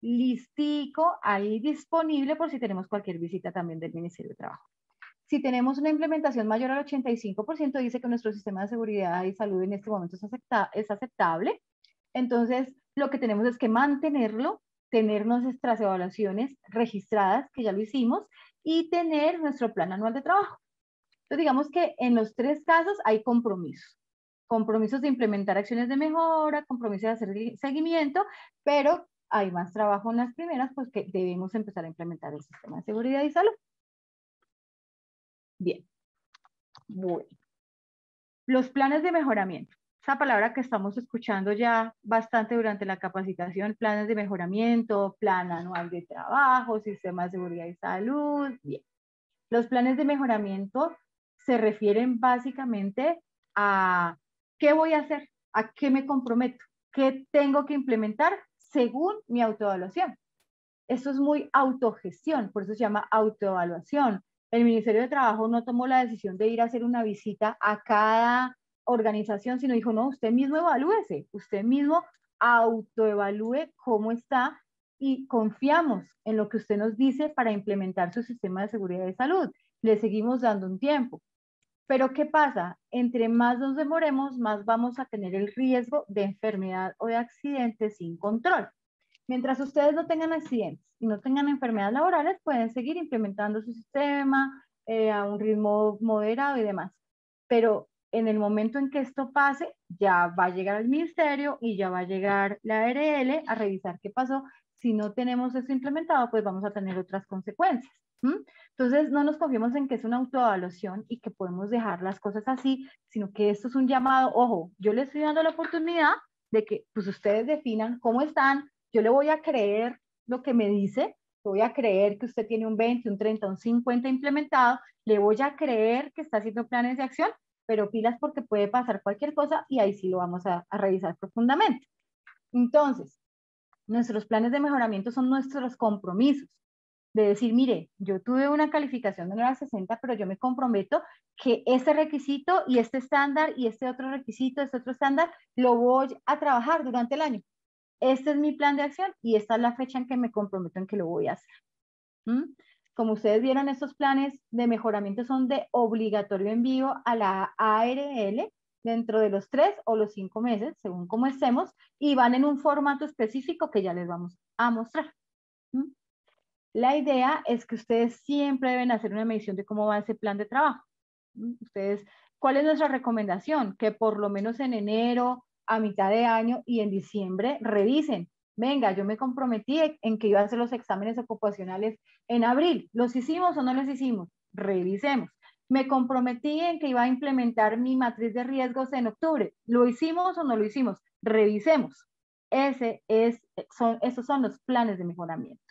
listico ahí disponible por si tenemos cualquier visita también del Ministerio de Trabajo. Si tenemos una implementación mayor al ochenta y cinco por ciento, dice que nuestro sistema de seguridad y salud en este momento es, acepta es aceptable. Entonces, lo que tenemos es que mantenerlo, tener nuestras evaluaciones registradas, que ya lo hicimos, y tener nuestro plan anual de trabajo. Entonces, digamos que en los tres casos hay compromisos. Compromisos de implementar acciones de mejora, compromisos de hacer seguimiento, pero hay más trabajo en las primeras, pues que debemos empezar a implementar el sistema de seguridad y salud. Bien. Bueno. Los planes de mejoramiento. Esa palabra que estamos escuchando ya bastante durante la capacitación, planes de mejoramiento, plan anual de trabajo, sistema de seguridad y salud. Bien. Los planes de mejoramiento se refieren básicamente a qué voy a hacer, a qué me comprometo, qué tengo que implementar según mi autoevaluación. Esto es muy autogestión, por eso se llama autoevaluación. El Ministerio de Trabajo no tomó la decisión de ir a hacer una visita a cada organización, sino dijo, no, usted mismo evalúese, usted mismo autoevalúe cómo está y confiamos en lo que usted nos dice para implementar su sistema de seguridad de salud. Le seguimos dando un tiempo. Pero ¿qué pasa? Entre más nos demoremos, más vamos a tener el riesgo de enfermedad o de accidente sin control. Mientras ustedes no tengan accidentes y no tengan enfermedades laborales, pueden seguir implementando su sistema eh, a un ritmo moderado y demás. Pero en el momento en que esto pase, ya va a llegar al ministerio y ya va a llegar la A R L a revisar qué pasó. Si no tenemos esto implementado, pues vamos a tener otras consecuencias. ¿Mm? Entonces, no nos confiemos en que es una autoevaluación y que podemos dejar las cosas así, sino que esto es un llamado. Ojo, yo les estoy dando la oportunidad de que pues, ustedes definan cómo están. Yo le voy a creer lo que me dice, le voy a creer que usted tiene un veinte, un treinta, un cincuenta implementado, le voy a creer que está haciendo planes de acción, pero pilas porque puede pasar cualquier cosa y ahí sí lo vamos a, a revisar profundamente. Entonces, nuestros planes de mejoramiento son nuestros compromisos. De decir, mire, yo tuve una calificación de nueve a sesenta, pero yo me comprometo que este requisito y este estándar y este otro requisito, este otro estándar, lo voy a trabajar durante el año. Este es mi plan de acción y esta es la fecha en que me comprometo en que lo voy a hacer. ¿Mm? Como ustedes vieron, estos planes de mejoramiento son de obligatorio envío a la A R L dentro de los tres o los cinco meses, según como estemos, y van en un formato específico que ya les vamos a mostrar. ¿Mm? La idea es que ustedes siempre deben hacer una medición de cómo va ese plan de trabajo. ¿Mm? Ustedes, ¿cuál es nuestra recomendación? Que por lo menos en enero, a mitad de año y en diciembre revisen. Venga, yo me comprometí en que iba a hacer los exámenes ocupacionales en abril. ¿Los hicimos o no los hicimos? Revisemos. Me comprometí en que iba a implementar mi matriz de riesgos en octubre. ¿Lo hicimos o no lo hicimos? Revisemos. Ese es, son, esos son los planes de mejoramiento.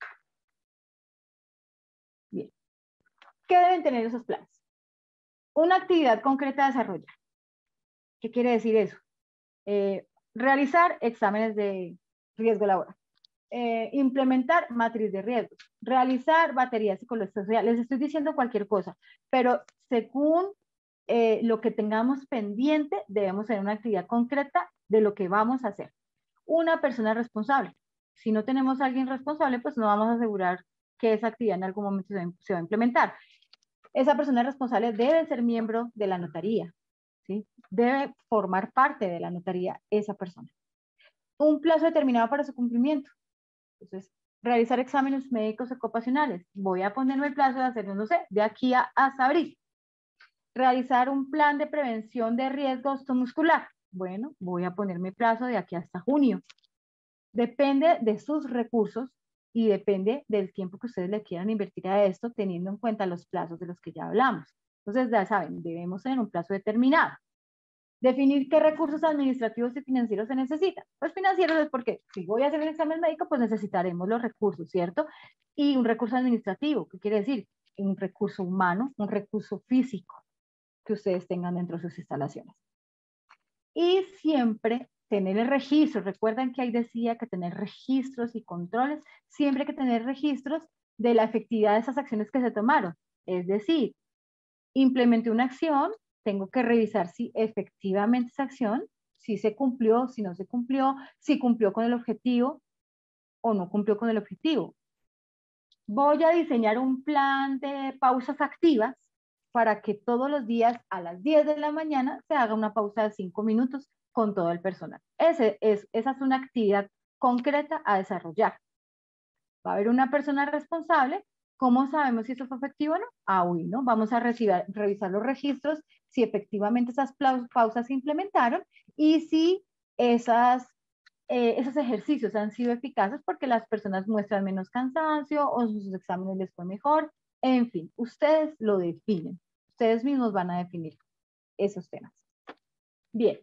Bien. ¿Qué deben tener esos planes? Una actividad concreta a desarrollar. ¿Qué quiere decir eso? Eh, realizar exámenes de riesgo laboral. Eh, implementar matriz de riesgos. Realizar baterías psicológicas. Les estoy diciendo cualquier cosa, pero según eh, lo que tengamos pendiente, debemos tener una actividad concreta de lo que vamos a hacer. Una persona responsable. Si no tenemos a alguien responsable, pues no vamos a asegurar que esa actividad en algún momento se va, se va a implementar. Esa persona responsable debe ser miembro de la notaría, ¿sí? Debe formar parte de la notaría esa persona. Un plazo determinado para su cumplimiento. Entonces, realizar exámenes médicos ocupacionales. Voy a ponerme el plazo de hacerlo, no sé, de aquí a, hasta abril. Realizar un plan de prevención de riesgo osteomuscular. Bueno, voy a ponerme plazo de aquí hasta junio. Depende de sus recursos y depende del tiempo que ustedes le quieran invertir a esto, teniendo en cuenta los plazos de los que ya hablamos. Entonces, ya saben, debemos tener un plazo determinado. Definir qué recursos administrativos y financieros se necesitan. Pues financieros es porque si voy a hacer un examen médico, pues necesitaremos los recursos, ¿cierto? Y un recurso administrativo, ¿qué quiere decir? Un recurso humano, un recurso físico que ustedes tengan dentro de sus instalaciones. Y siempre tener el registro. Recuerden que ahí decía que tener registros y controles, siempre hay que tener registros de la efectividad de esas acciones que se tomaron. Es decir, implementé una acción, tengo que revisar si efectivamente esa acción, si se cumplió, si no se cumplió, si cumplió con el objetivo o no cumplió con el objetivo. Voy a diseñar un plan de pausas activas para que todos los días a las diez de la mañana se haga una pausa de cinco minutos con todo el personal. Ese es, esa es una actividad concreta a desarrollar. Va a haber una persona responsable. ¿Cómo sabemos si eso fue efectivo o no? Ah, uy, ¿no? Vamos a recibir, revisar los registros, si efectivamente esas pausas se implementaron y si esas, eh, esos ejercicios han sido eficaces porque las personas muestran menos cansancio o sus exámenes les fue mejor. En fin, ustedes lo definen. Ustedes mismos van a definir esos temas. Bien.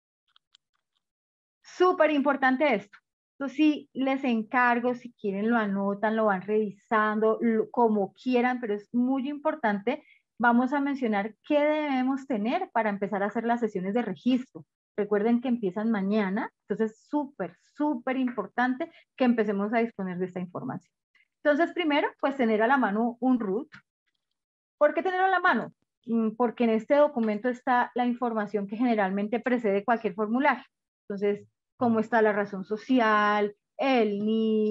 Súper importante esto. Entonces, sí, les encargo, si quieren lo anotan, lo van revisando, lo, como quieran, pero es muy importante. Vamos a mencionar qué debemos tener para empezar a hacer las sesiones de registro. Recuerden que empiezan mañana, entonces es súper, súper importante que empecemos a disponer de esta información. Entonces, primero, pues tener a la mano un root. ¿Por qué tenerlo a la mano? Porque en este documento está la información que generalmente precede cualquier formulario. Entonces, cómo está la razón social, el N I T,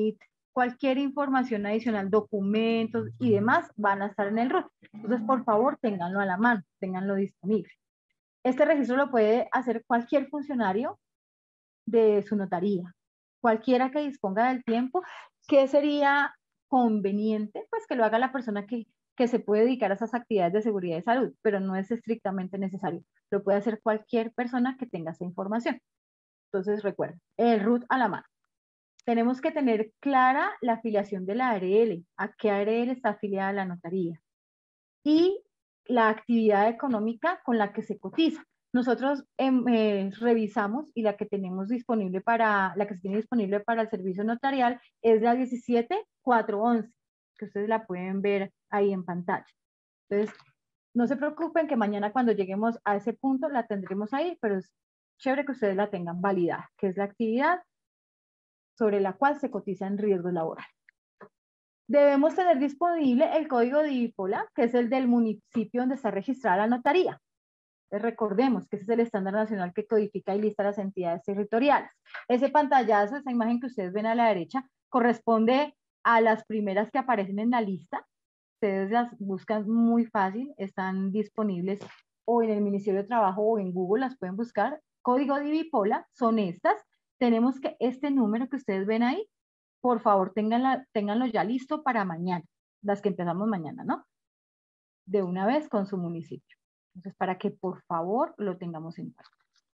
cualquier información adicional, documentos y demás van a estar en el R U T. Entonces, por favor, ténganlo a la mano, ténganlo disponible. Este registro lo puede hacer cualquier funcionario de su notaría, cualquiera que disponga del tiempo. ¿Qué sería conveniente? Pues que lo haga la persona que, que se puede dedicar a esas actividades de seguridad y salud, pero no es estrictamente necesario. Lo puede hacer cualquier persona que tenga esa información. Entonces, recuerden, el R U T a la mano. Tenemos que tener clara la afiliación de la A R L, a qué A R L está afiliada la notaría, y la actividad económica con la que se cotiza. Nosotros eh, eh, revisamos y la que tenemos disponible para, la que se tiene disponible para el servicio notarial es la diecisiete cuatrocientos once, que ustedes la pueden ver ahí en pantalla. Entonces, no se preocupen que mañana cuando lleguemos a ese punto la tendremos ahí, pero es chévere que ustedes la tengan validada, que es la actividad sobre la cual se cotiza en riesgo laboral. Debemos tener disponible el código de IPOLA, que es el del municipio donde está registrada la notaría. Entonces, recordemos que ese es el estándar nacional que codifica y lista las entidades territoriales. Ese pantallazo, esa imagen que ustedes ven a la derecha, corresponde a las primeras que aparecen en la lista. Ustedes las buscan muy fácil, están disponibles o en el Ministerio de Trabajo o en Google, las pueden buscar. Código de IPOLA son estas. Tenemos que este número que ustedes ven ahí, por favor, ténganla, ténganlo ya listo para mañana, las que empezamos mañana, ¿no? De una vez con su municipio. Entonces, para que por favor lo tengamos en cuenta.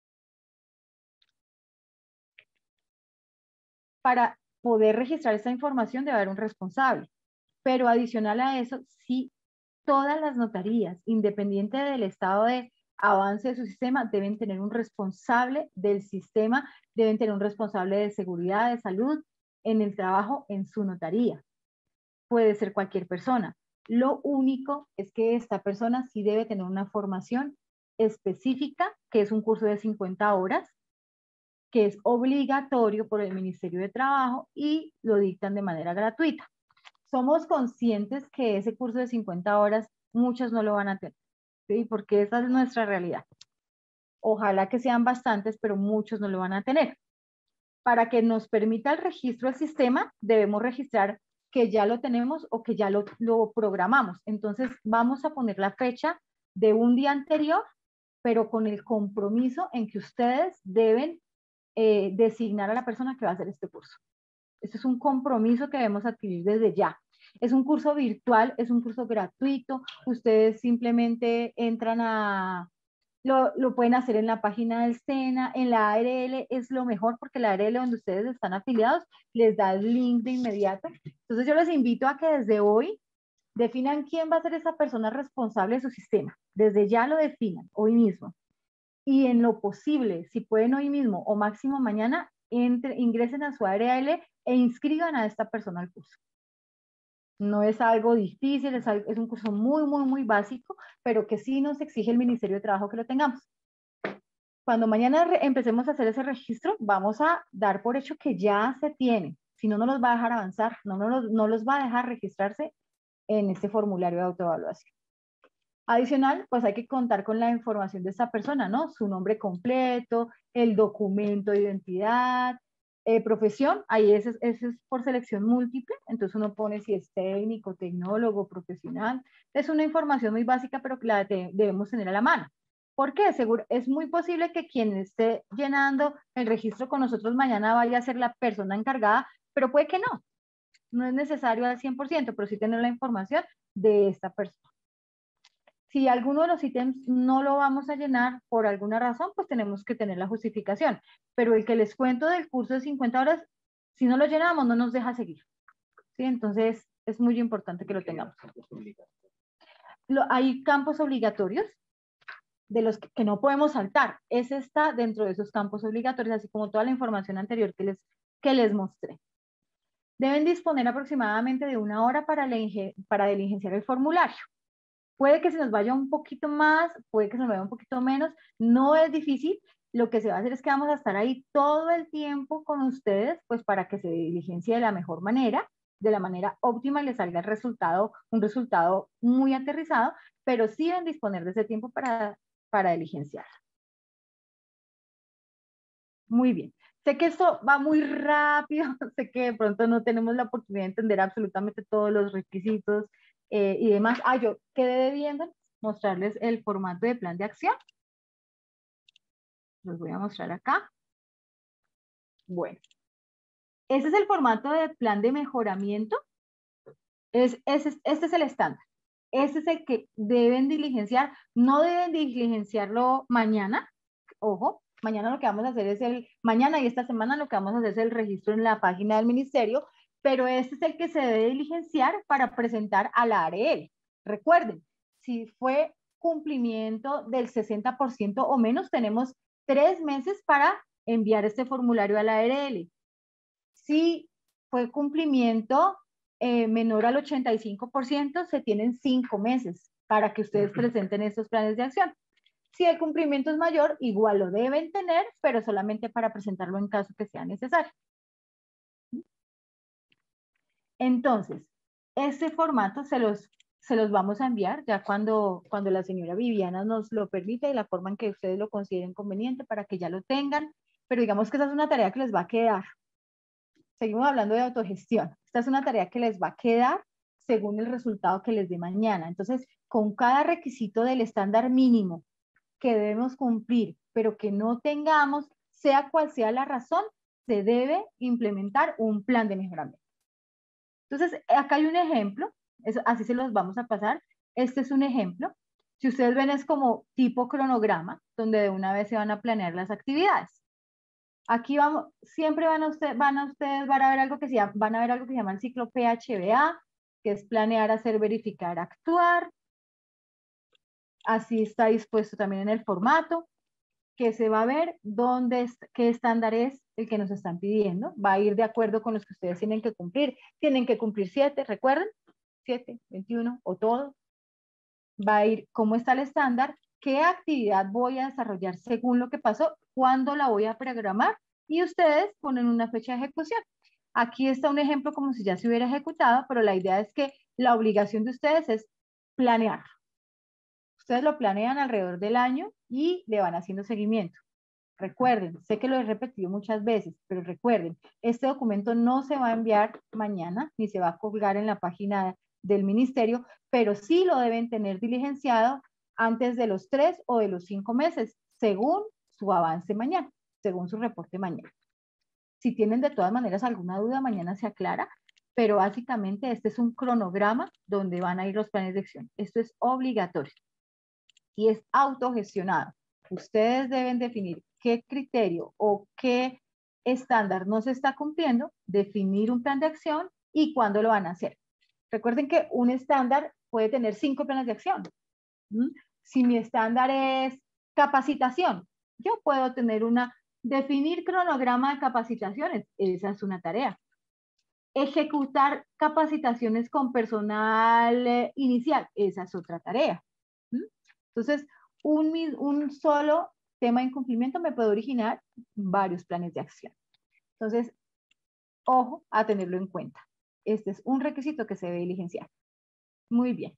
Para poder registrar esta información debe haber un responsable, pero adicional a eso, sí, todas las notarías, independiente del estado de avance de su sistema, deben tener un responsable del sistema, deben tener un responsable de seguridad, de salud, en el trabajo en su notaría. Puede ser cualquier persona. Lo único es que esta persona sí debe tener una formación específica, que es un curso de cincuenta horas, que es obligatorio por el Ministerio de Trabajo y lo dictan de manera gratuita. Somos conscientes que ese curso de cincuenta horas muchos no lo van a tener, ¿sí? Porque esa es nuestra realidad. Ojalá que sean bastantes, pero muchos no lo van a tener. Para que nos permita el registro del sistema, debemos registrar que ya lo tenemos o que ya lo, lo programamos. Entonces, vamos a poner la fecha de un día anterior, pero con el compromiso en que ustedes deben eh, designar a la persona que va a hacer este curso. Este es un compromiso que debemos adquirir desde ya. Es un curso virtual, es un curso gratuito. Ustedes simplemente entran a... Lo, lo pueden hacer en la página del SENA, en la A R L es lo mejor porque la A R L donde ustedes están afiliados les da el link de inmediato. Entonces yo les invito a que desde hoy definan quién va a ser esa persona responsable de su sistema. Desde ya lo definan, hoy mismo. Y en lo posible, si pueden hoy mismo o máximo mañana, entre, ingresen a su A R L e inscriban a esta persona al curso. No es algo difícil, es, algo, es un curso muy, muy, muy básico, pero que sí nos exige el Ministerio de Trabajo que lo tengamos. Cuando mañana empecemos a hacer ese registro, vamos a dar por hecho que ya se tiene. Si no, no los va a dejar avanzar, no, no, los, no los va a dejar registrarse en este formulario de autoevaluación. Adicional, pues hay que contar con la información de esta persona, ¿no? Su nombre completo, el documento de identidad, eh, profesión, ahí ese, ese es por selección múltiple, entonces uno pone si es técnico, tecnólogo, profesional. Es una información muy básica, pero que la de, debemos tener a la mano. ¿Por qué? Seguro, es muy posible que quien esté llenando el registro con nosotros mañana vaya a ser la persona encargada, pero puede que no. No es necesario al cien por ciento, pero sí tener la información de esta persona. Si alguno de los ítems no lo vamos a llenar por alguna razón, pues tenemos que tener la justificación. Pero el que les cuento del curso de cincuenta horas, si no lo llenamos, no nos deja seguir. ¿Sí? Entonces, es muy importante que lo tengamos. Lo, hay campos obligatorios de los que, que no podemos saltar. Ese está dentro de esos campos obligatorios, así como toda la información anterior que les, que les mostré. Deben disponer aproximadamente de una hora para, la, para diligenciar el formulario. Puede que se nos vaya un poquito más, puede que se nos vaya un poquito menos, no es difícil. Lo que se va a hacer es que vamos a estar ahí todo el tiempo con ustedes, pues para que se diligencie de la mejor manera, de la manera óptima y les salga el resultado, un resultado muy aterrizado, pero sí deben disponer de ese tiempo para, para diligenciar. Muy bien. Sé que esto va muy rápido, sé que de pronto no tenemos la oportunidad de entender absolutamente todos los requisitos eh, y demás. Ah, yo quedé debiendo mostrarles el formato de plan de acción. Los voy a mostrar acá. Bueno, ese es el formato de plan de mejoramiento. Es, es, este es el estándar. Este es el que deben diligenciar. No deben diligenciarlo mañana. Ojo, mañana lo que vamos a hacer es el, mañana y esta semana lo que vamos a hacer es el registro en la página del ministerio, pero este es el que se debe diligenciar para presentar a la A R L. Recuerden, si fue cumplimiento del sesenta por ciento o menos, tenemos tres meses para enviar este formulario a la A R L. Si fue cumplimiento eh, menor al ochenta y cinco por ciento, se tienen cinco meses para que ustedes presenten estos planes de acción. Si el cumplimiento es mayor, igual lo deben tener, pero solamente para presentarlo en caso que sea necesario. Entonces, este formato se los, se los vamos a enviar ya cuando, cuando la señora Viviana nos lo permita y la forma en que ustedes lo consideren conveniente para que ya lo tengan, pero digamos que esa es una tarea que les va a quedar. Seguimos hablando de autogestión. Esta es una tarea que les va a quedar según el resultado que les dé mañana. Entonces, con cada requisito del estándar mínimo que debemos cumplir, pero que no tengamos, sea cual sea la razón, se debe implementar un plan de mejoramiento. Entonces, acá hay un ejemplo, es, así se los vamos a pasar. Este es un ejemplo. Si ustedes ven, es como tipo cronograma, donde de una vez se van a planear las actividades. Aquí vamos, siempre van a, usted, van a ustedes, van a ver algo que se llama, van a ver algo que se llama el ciclo P H B A, que es planear, hacer, verificar, actuar. Así está dispuesto también en el formato, que se va a ver dónde, qué estándar es el que nos están pidiendo. Va a ir de acuerdo con los que ustedes tienen que cumplir. Tienen que cumplir siete, recuerden, siete, veintiuno o todo. Va a ir cómo está el estándar, qué actividad voy a desarrollar según lo que pasó, cuándo la voy a programar y ustedes ponen una fecha de ejecución. Aquí está un ejemplo como si ya se hubiera ejecutado, pero la idea es que la obligación de ustedes es planear. Ustedes lo planean alrededor del año y le van haciendo seguimiento. Recuerden, sé que lo he repetido muchas veces, pero recuerden, este documento no se va a enviar mañana ni se va a colgar en la página del ministerio, pero sí lo deben tener diligenciado antes de los tres o de los cinco meses, según su avance mañana, según su reporte mañana. Si tienen de todas maneras alguna duda, mañana se aclara, pero básicamente este es un cronograma donde van a ir los planes de acción. Esto es obligatorio y es autogestionado. Ustedes deben definir qué criterio o qué estándar no se está cumpliendo, definir un plan de acción y cuándo lo van a hacer. Recuerden que un estándar puede tener cinco planes de acción. ¿Mm? Si mi estándar es capacitación, yo puedo tener una, definir cronograma de capacitaciones, esa es una tarea. Ejecutar capacitaciones con personal eh, inicial, esa es otra tarea. ¿Mm? Entonces, un, un solo tema de incumplimiento me puede originar varios planes de acción. Entonces, ojo a tenerlo en cuenta. Este es un requisito que se debe diligenciar. Muy bien.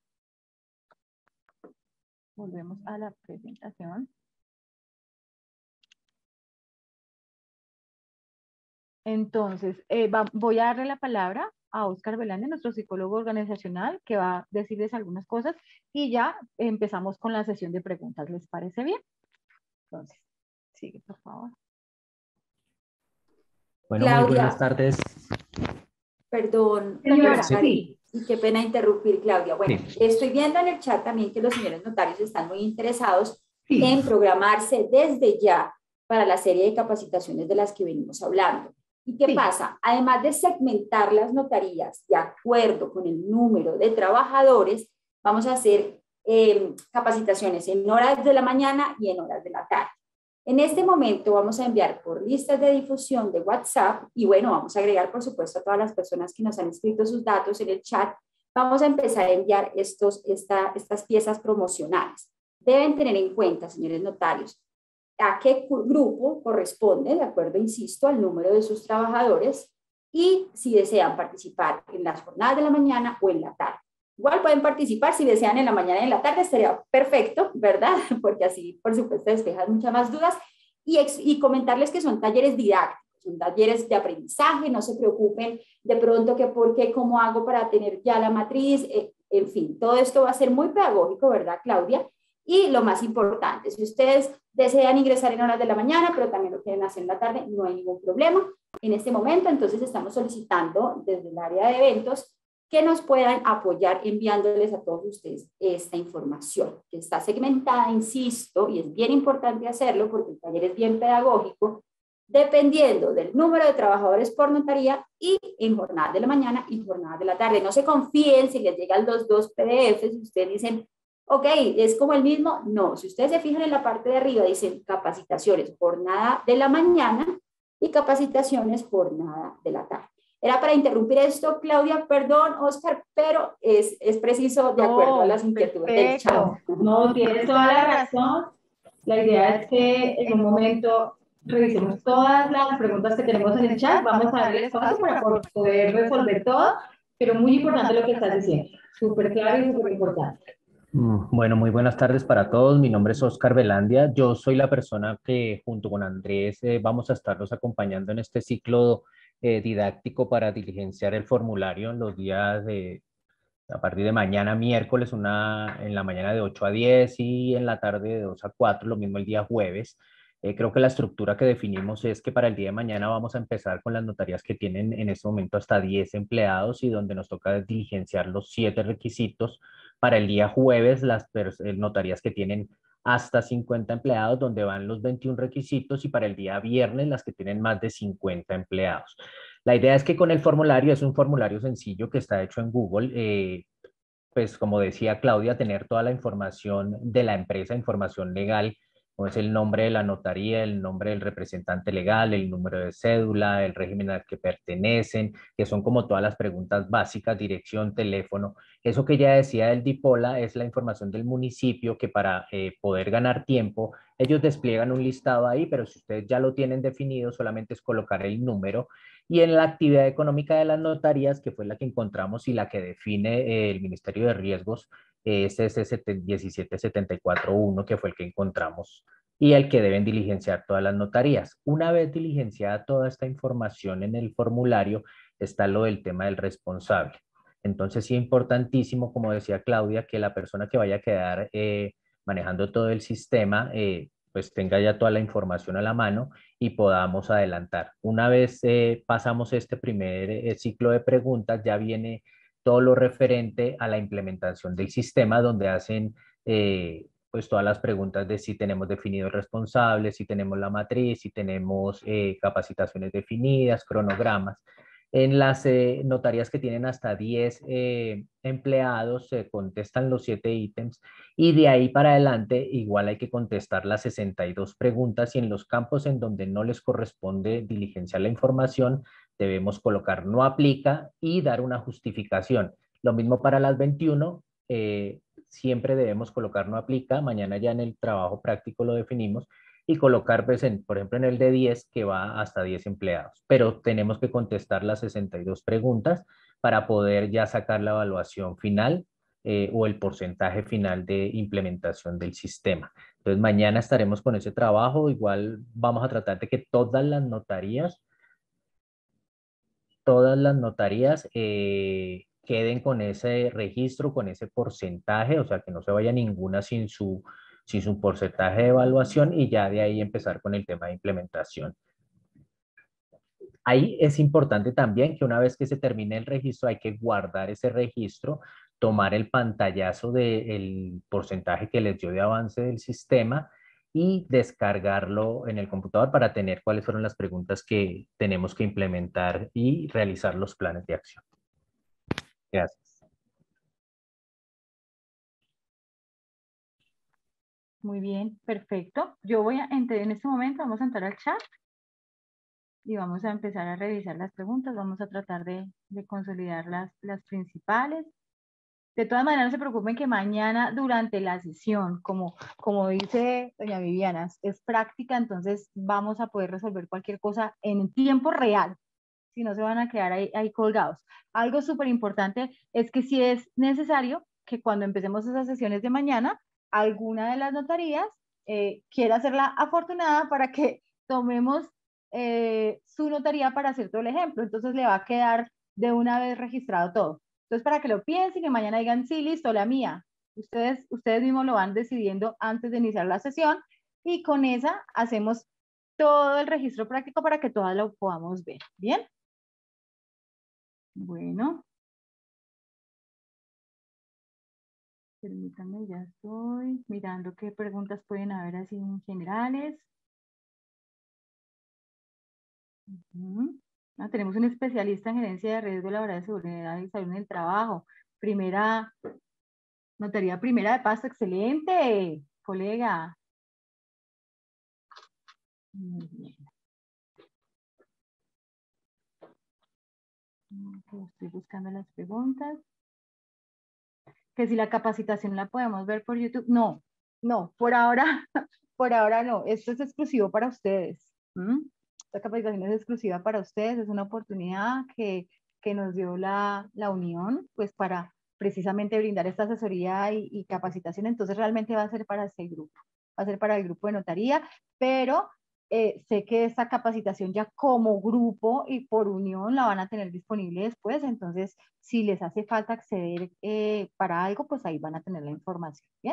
Volvemos a la presentación. Entonces, eh, va, voy a darle la palabra a Óscar Velandia, nuestro psicólogo organizacional, que va a decirles algunas cosas y ya empezamos con la sesión de preguntas. ¿Les parece bien? Entonces, sigue, por favor. Bueno, Claudia, muy buenas tardes. Perdón, Señora, sí. Y qué pena interrumpir, Claudia. Bueno, Sí. estoy viendo en el chat también que los señores notarios están muy interesados Sí. en programarse desde ya para la serie de capacitaciones de las que venimos hablando. ¿Y qué Sí. pasa? Además de segmentar las notarías de acuerdo con el número de trabajadores, vamos a hacer eh, capacitaciones en horas de la mañana y en horas de la tarde. En este momento vamos a enviar por listas de difusión de WhatsApp y bueno, vamos a agregar por supuesto a todas las personas que nos han escrito sus datos en el chat. Vamos a empezar a enviar estos, esta, estas piezas promocionales. Deben tener en cuenta, señores notarios, a qué grupo corresponde, de acuerdo, insisto, al número de sus trabajadores y si desean participar en las jornadas de la mañana o en la tarde. Igual pueden participar si desean en la mañana y en la tarde, estaría perfecto, ¿verdad? Porque así, por supuesto, despejan muchas más dudas. y, ex, y comentarles que son talleres didácticos, son talleres de aprendizaje, no se preocupen de pronto que por qué, cómo hago para tener ya la matriz, eh, en fin, todo esto va a ser muy pedagógico, ¿verdad, Claudia? Y lo más importante, si ustedes desean ingresar en horas de la mañana, pero también lo quieren hacer en la tarde, no hay ningún problema. En este momento, entonces, estamos solicitando desde el área de eventos que nos puedan apoyar enviándoles a todos ustedes esta información, que está segmentada, insisto, y es bien importante hacerlo porque el taller es bien pedagógico, dependiendo del número de trabajadores por notaría y en jornada de la mañana y jornada de la tarde. No se confíen si les llegan los dos P D Fs y ustedes dicen, ok, es como el mismo. No, si ustedes se fijan en la parte de arriba, dicen capacitaciones jornada de la mañana y capacitaciones jornada de la tarde. Era para interrumpir esto, Claudia, perdón, Oscar, pero es, es preciso de acuerdo no, a las inquietudes del chat. No, tienes toda la razón. La idea es que en un momento revisemos todas las preguntas que tenemos en el chat, vamos a darle espacio para poder resolver todo, pero muy importante lo que estás diciendo, súper claro y súper importante. Bueno, muy buenas tardes para todos. Mi nombre es Oscar Velandia. Yo soy la persona que junto con Andrés eh, vamos a estarlos acompañando en este ciclo eh, didáctico para diligenciar el formulario en los días de, a partir de mañana miércoles, una en la mañana de ocho a diez y en la tarde de dos a cuatro, lo mismo el día jueves. Eh, creo que la estructura que definimos es que para el día de mañana vamos a empezar con las notarías que tienen en este momento hasta diez empleados y donde nos toca diligenciar los siete requisitos. Para el día jueves, las notarías que tienen hasta cincuenta empleados, donde van los veintiún requisitos, y para el día viernes, las que tienen más de cincuenta empleados. La idea es que con el formulario, es un formulario sencillo que está hecho en Google, eh, pues como decía Claudia, tener toda la información de la empresa, información legal, como es el nombre de la notaría, el nombre del representante legal, el número de cédula, el régimen al que pertenecen, que son como todas las preguntas básicas, dirección, teléfono. Eso que ya decía el DIPOLA es la información del municipio que para eh, poder ganar tiempo, ellos despliegan un listado ahí, pero si ustedes ya lo tienen definido, solamente es colocar el número. Y en la actividad económica de las notarías, que fue la que encontramos y la que define eh, el Ministerio de Riesgos, es ese diecisiete setenta y cuatro punto uno, que fue el que encontramos y el que deben diligenciar todas las notarías. Una vez diligenciada toda esta información en el formulario, está lo del tema del responsable. Entonces sí es importantísimo, como decía Claudia, que la persona que vaya a quedar eh, manejando todo el sistema, eh, pues tenga ya toda la información a la mano y podamos adelantar. Una vez eh, pasamos este primer eh, ciclo de preguntas, ya viene todo lo referente a la implementación del sistema, donde hacen eh, pues todas las preguntas de si tenemos definido el responsable, si tenemos la matriz, si tenemos eh, capacitaciones definidas, cronogramas. En las eh, notarías que tienen hasta diez eh, empleados se contestan los siete ítems y de ahí para adelante igual hay que contestar las sesenta y dos preguntas, y en los campos en donde no les corresponde diligenciar la información debemos colocar no aplica y dar una justificación. Lo mismo para las veintiuno, eh, siempre debemos colocar no aplica, mañana ya en el trabajo práctico lo definimos, y colocar, pues, en, por ejemplo, en el de diez, que va hasta diez empleados. Pero tenemos que contestar las sesenta y dos preguntas para poder ya sacar la evaluación final eh, o el porcentaje final de implementación del sistema. Entonces, mañana estaremos con ese trabajo. Igual vamos a tratar de que todas las notarías, todas las notarías eh, queden con ese registro, con ese porcentaje, o sea, que no se vaya ninguna sin su sin su porcentaje de evaluación, y ya de ahí empezar con el tema de implementación. Ahí es importante también que una vez que se termine el registro hay que guardar ese registro, tomar el pantallazo del porcentaje que les dio de avance del sistema y descargarlo en el computador para tener cuáles fueron las preguntas que tenemos que implementar y realizar los planes de acción. Gracias. Muy bien, perfecto. Yo voy a entrar en este momento, vamos a entrar al chat y vamos a empezar a revisar las preguntas. Vamos a tratar de, de consolidar las, las principales. De todas maneras, no se preocupen que mañana durante la sesión, como, como dice doña Viviana, es práctica, entonces vamos a poder resolver cualquier cosa en tiempo real, si no se van a quedar ahí, ahí colgados. Algo súper importante es que si es necesario que cuando empecemos esas sesiones de mañana, alguna de las notarías eh, quiera hacer la afortunada para que tomemos eh, su notaría para hacer todo el ejemplo. Entonces le va a quedar de una vez registrado todo. Entonces, para que lo piensen y mañana digan, sí, listo, la mía. Ustedes, ustedes mismos lo van decidiendo antes de iniciar la sesión y con esa hacemos todo el registro práctico para que todas lo podamos ver. ¿Bien? Bueno. Permítanme, ya estoy mirando qué preguntas pueden haber así en generales. Uh-huh. Ah, tenemos un especialista en gerencia de riesgo laboral, seguridad y salud en el trabajo. Primera, notaría primera de paso, excelente, colega. Muy bien. Estoy buscando las preguntas. Que si la capacitación la podemos ver por YouTube. No, no, por ahora, por ahora no. Esto es exclusivo para ustedes. ¿Mm? Esta capacitación es exclusiva para ustedes. Es una oportunidad que, que nos dio la, la Unión, pues para precisamente brindar esta asesoría y, y capacitación. Entonces realmente va a ser para ese grupo. Va a ser para el grupo de notaría, pero Eh, sé que esta capacitación ya como grupo y por unión la van a tener disponible después, entonces si les hace falta acceder eh, para algo, pues ahí van a tener la información. ¿Bien?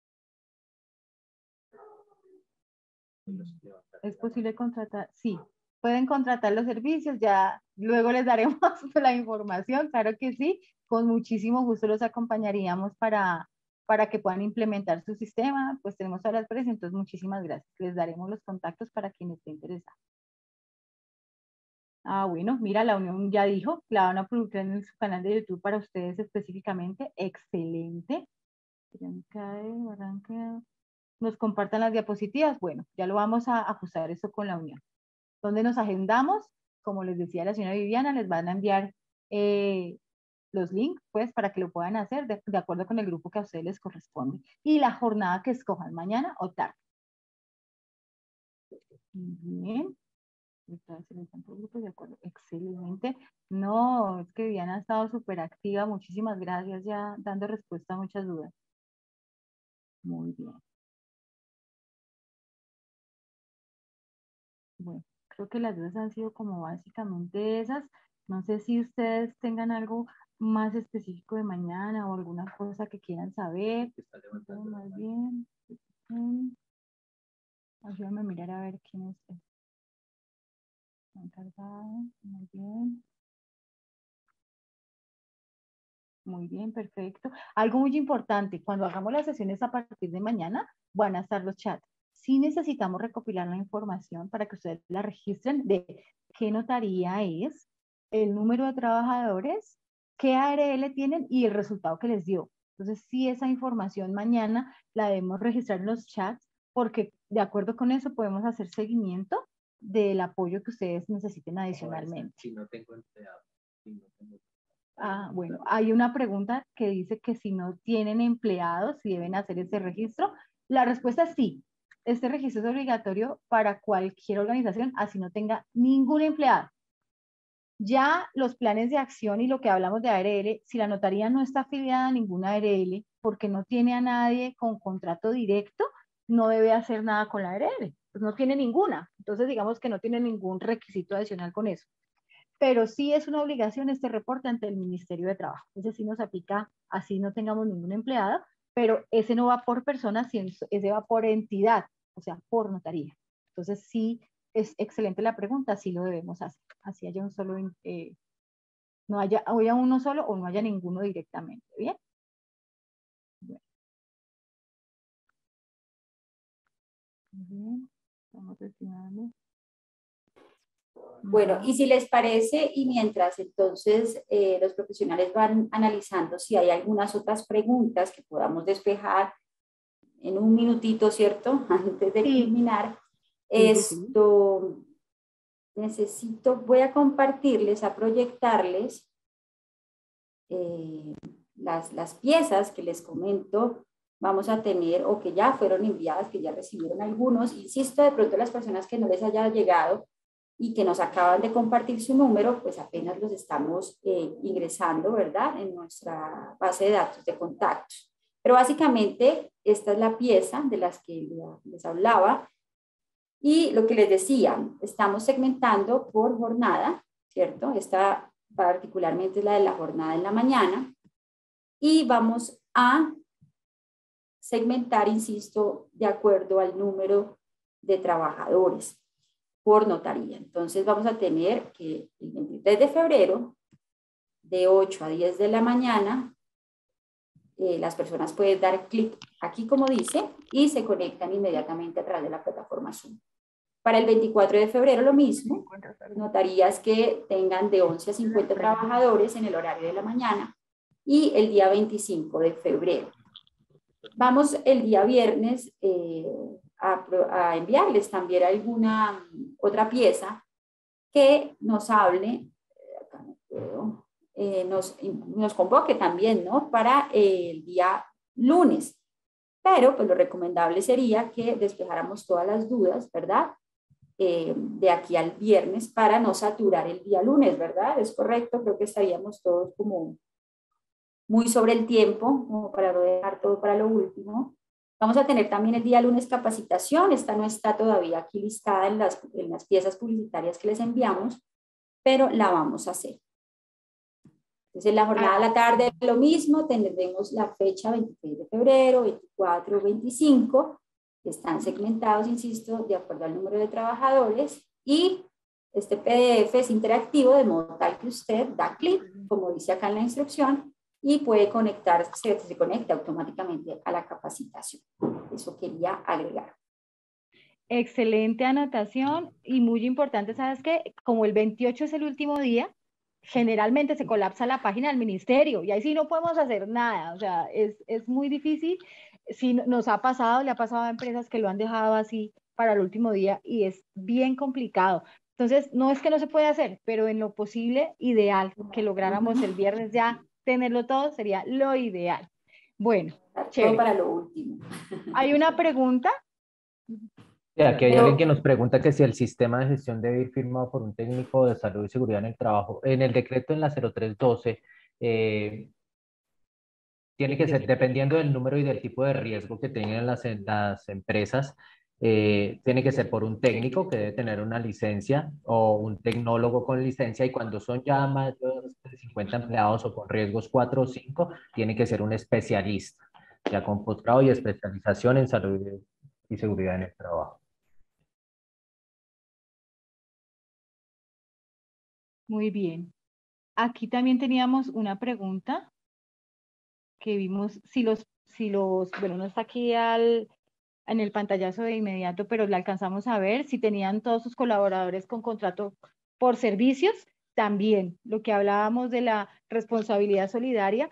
¿Es posible contratar? Sí, pueden contratar los servicios, ya luego les daremos la información, claro que sí, con muchísimo gusto los acompañaríamos para, para que puedan implementar su sistema, pues tenemos todas las presas, entonces muchísimas gracias. Les daremos los contactos para quien esté interesado. Ah, bueno, mira, la Unión ya dijo, la van a publicar en su canal de YouTube para ustedes específicamente. Excelente. Nos compartan las diapositivas. Bueno, ya lo vamos a ajustar eso con la Unión. ¿Dónde nos agendamos? Como les decía la señora Viviana, les van a enviar eh, los links, pues, para que lo puedan hacer de, de acuerdo con el grupo que a ustedes les corresponde. Y la jornada que escojan, mañana o tarde. Bien. De acuerdo. Excelente. No, es que Viviana ha estado súper activa. Muchísimas gracias, ya dando respuesta a muchas dudas. Muy bien. Bueno, creo que las dudas han sido como básicamente esas. No sé si ustedes tengan algo más específico de mañana o alguna cosa que quieran saber. Más bien. Ayúdame a mirar a ver quién es. Encargado. Muy bien. Muy bien, perfecto. Algo muy importante, cuando hagamos las sesiones a partir de mañana, van a estar los chats. Sí necesitamos recopilar la información para que ustedes la registren de qué notaría es, el número de trabajadores, qué A R L tienen y el resultado que les dio. Entonces, sí, esa información mañana la debemos registrar en los chats porque de acuerdo con eso podemos hacer seguimiento del apoyo que ustedes necesiten adicionalmente. Si no tengo empleado, si no tengo... Ah, bueno, hay una pregunta que dice que si no tienen empleados, si deben hacer ese registro. La respuesta es sí. Este registro es obligatorio para cualquier organización, así no tenga ningún empleado. Ya los planes de acción y lo que hablamos de A R L, si la notaría no está afiliada a ninguna A R L porque no tiene a nadie con contrato directo, no debe hacer nada con la A R L. Pues no tiene ninguna. Entonces digamos que no tiene ningún requisito adicional con eso. Pero sí es una obligación este reporte ante el Ministerio de Trabajo. Ese sí nos aplica, así no tengamos ningún empleado, pero ese no va por persona, ese va por entidad, o sea, por notaría. Entonces sí es excelente la pregunta, sí lo debemos hacer. Así haya un solo, eh, no haya, haya uno solo o no haya ninguno directamente, ¿bien? Bueno. Bien, vamos estimando. Bueno, y si les parece, y mientras entonces eh, los profesionales van analizando si hay algunas otras preguntas que podamos despejar en un minutito, ¿cierto? Antes de sí. culminar, sí, esto sí, sí. necesito, voy a compartirles, a proyectarles eh, las, las piezas que les comento vamos a tener o que ya fueron enviadas, que ya recibieron algunos. Insisto, de pronto las personas que no les haya llegado y que nos acaban de compartir su número, pues apenas los estamos eh, ingresando, ¿verdad? En nuestra base de datos de contactos. Pero básicamente esta es la pieza de las que les hablaba. Y lo que les decía, estamos segmentando por jornada, ¿cierto? Esta particularmente es la de la jornada en la mañana. Y vamos a segmentar, insisto, de acuerdo al número de trabajadores por notaría. Entonces vamos a tener que el veintitrés de febrero, de ocho a diez de la mañana, eh, las personas pueden dar clic aquí como dice y se conectan inmediatamente a través de la plataforma Zoom. Para el veinticuatro de febrero lo mismo, notarías que tengan de once a cincuenta trabajadores en el horario de la mañana y el día veinticinco de febrero. Vamos el día viernes eh, a, a enviarles también alguna otra pieza que nos hable, acá no puedo, eh, nos, nos convoque también, ¿no? Para eh, el día lunes. Pero pues lo recomendable sería que despejáramos todas las dudas, ¿verdad? Eh, de aquí al viernes para no saturar el día lunes, ¿verdad? Es correcto, creo que estaríamos todos como muy sobre el tiempo, como para no dejar todo para lo último. Vamos a tener también el día lunes capacitación, esta no está todavía aquí listada en las, en las piezas publicitarias que les enviamos, pero la vamos a hacer. Entonces, en la jornada de la tarde lo mismo, tendremos la fecha veintitrés de febrero, veinticuatro, veinticinco, que están segmentados, insisto, de acuerdo al número de trabajadores, y este P D F es interactivo de modo tal que usted da clic, como dice acá en la instrucción, y puede conectarse, se, se conecta automáticamente a la capacitación. Eso quería agregar. Excelente anotación y muy importante, ¿sabes qué? Como el veintiocho es el último día, generalmente se colapsa la página del ministerio y ahí sí no podemos hacer nada, o sea, es, es muy difícil. Sí, nos ha pasado, le ha pasado a empresas que lo han dejado así para el último día y es bien complicado. Entonces, no es que no se pueda hacer, pero en lo posible, ideal, que lográramos el viernes ya tenerlo todo, sería lo ideal. Bueno, todo para lo último. Hay una pregunta. Sí, aquí hay alguien que nos pregunta que si el sistema de gestión debe ir firmado por un técnico de salud y seguridad en el trabajo. En el decreto en la cero tres doce, eh, tiene que ser, dependiendo del número y del tipo de riesgo que tengan las, las empresas, eh, tiene que ser por un técnico que debe tener una licencia o un tecnólogo con licencia, y cuando son ya más de cincuenta empleados o con riesgos cuatro o cinco, tiene que ser un especialista, ya con posgrado y especialización en salud y seguridad en el trabajo. Muy bien. Aquí también teníamos una pregunta que vimos, si los, si los, bueno, no está aquí al, en el pantallazo de inmediato, pero la alcanzamos a ver, si tenían todos sus colaboradores con contrato por servicios, también, lo que hablábamos de la responsabilidad solidaria.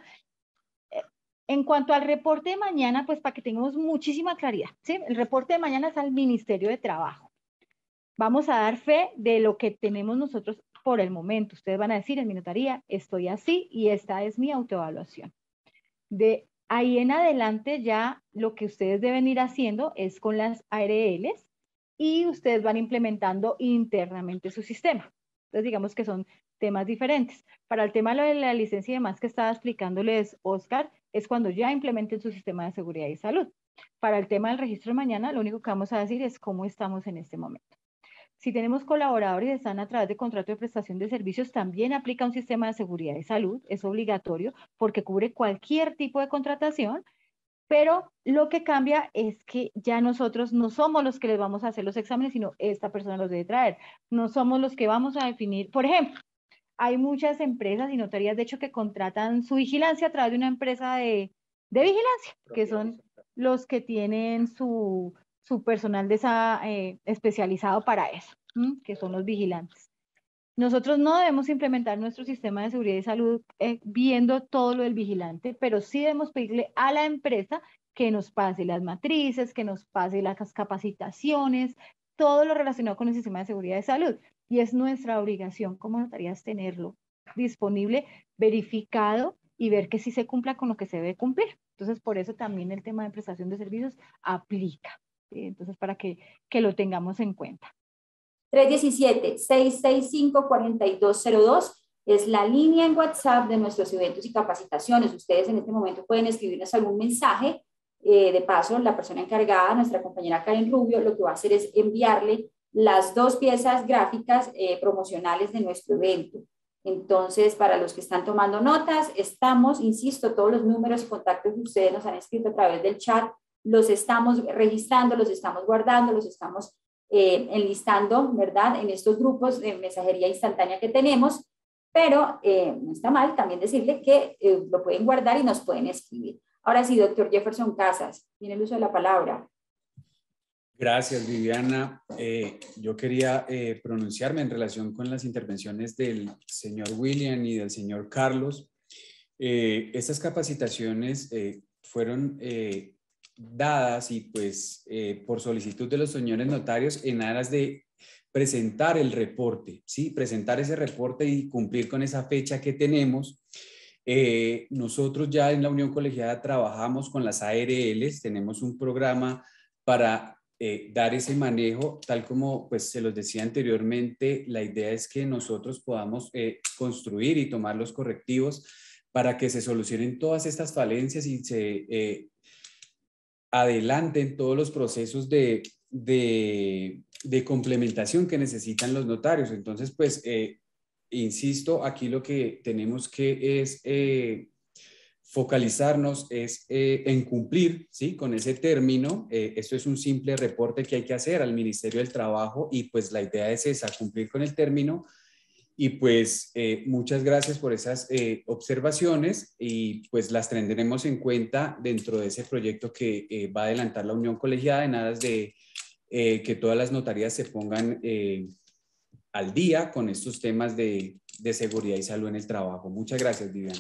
En cuanto al reporte de mañana, pues para que tengamos muchísima claridad, ¿sí? El reporte de mañana es al Ministerio de Trabajo. Vamos a dar fe de lo que tenemos nosotros por el momento. Ustedes van a decir en mi notaría, estoy así y esta es mi autoevaluación. De ahí en adelante ya lo que ustedes deben ir haciendo es con las A R Ls y ustedes van implementando internamente su sistema. Entonces digamos que son temas diferentes. Para el tema de la licencia y demás que estaba explicándoles Oscar, es cuando ya implementen su sistema de seguridad y salud. Para el tema del registro de mañana, lo único que vamos a decir es cómo estamos en este momento. Si tenemos colaboradores que están a través de contrato de prestación de servicios, también aplica un sistema de seguridad y salud, es obligatorio porque cubre cualquier tipo de contratación, pero lo que cambia es que ya nosotros no somos los que les vamos a hacer los exámenes, sino esta persona los debe traer. No somos los que vamos a definir, por ejemplo, hay muchas empresas y notarías, de hecho, que contratan su vigilancia a través de una empresa de, de vigilancia, que son los que tienen su... su personal de esa, eh, especializado para eso, ¿m? Que son los vigilantes. Nosotros no debemos implementar nuestro sistema de seguridad y salud eh, viendo todo lo del vigilante, pero sí debemos pedirle a la empresa que nos pase las matrices, que nos pase las capacitaciones, todo lo relacionado con el sistema de seguridad y salud. Y es nuestra obligación como notarías tenerlo disponible, verificado y ver que sí se cumpla con lo que se debe cumplir. Entonces, por eso también el tema de prestación de servicios aplica. Entonces, para que, que lo tengamos en cuenta. tres uno siete, seis seis cinco, cuatro dos cero dos. es la línea en WhatsApp de nuestros eventos y capacitaciones. Ustedes en este momento pueden escribirnos algún mensaje. Eh, de paso, la persona encargada, nuestra compañera Karen Rubio, lo que va a hacer es enviarle las dos piezas gráficas eh, promocionales de nuestro evento. Entonces, para los que están tomando notas, estamos, insisto, todos los números y contactos que ustedes nos han escrito a través del chat, los estamos registrando, los estamos guardando, los estamos eh, enlistando, ¿verdad? En estos grupos de mensajería instantánea que tenemos, pero eh, no está mal también decirle que eh, lo pueden guardar y nos pueden escribir. Ahora sí, doctor Jefferson Casas, tiene el uso de la palabra. Gracias, Viviana. Eh, yo quería eh, pronunciarme en relación con las intervenciones del señor William y del señor Carlos. Eh, estas capacitaciones eh, fueron eh, dadas y pues eh, por solicitud de los señores notarios en aras de presentar el reporte, ¿sí? Presentar ese reporte y cumplir con esa fecha que tenemos. Eh, nosotros ya en la Unión Colegiada trabajamos con las A R Ls, tenemos un programa para Eh, dar ese manejo, tal como pues se los decía anteriormente. La idea es que nosotros podamos eh, construir y tomar los correctivos para que se solucionen todas estas falencias y se eh, adelanten todos los procesos de, de, de complementación que necesitan los notarios. Entonces, pues, eh, insisto, aquí lo que tenemos que es eh, focalizarnos es eh, en cumplir, ¿sí? Con ese término. Eh, esto es un simple reporte que hay que hacer al Ministerio del Trabajo y pues la idea es esa, cumplir con el término. Y pues eh, muchas gracias por esas eh, observaciones y pues las tendremos en cuenta dentro de ese proyecto que eh, va a adelantar la Unión Colegiada en aras de eh, que todas las notarías se pongan eh, al día con estos temas de, de seguridad y salud en el trabajo. Muchas gracias, Viviana.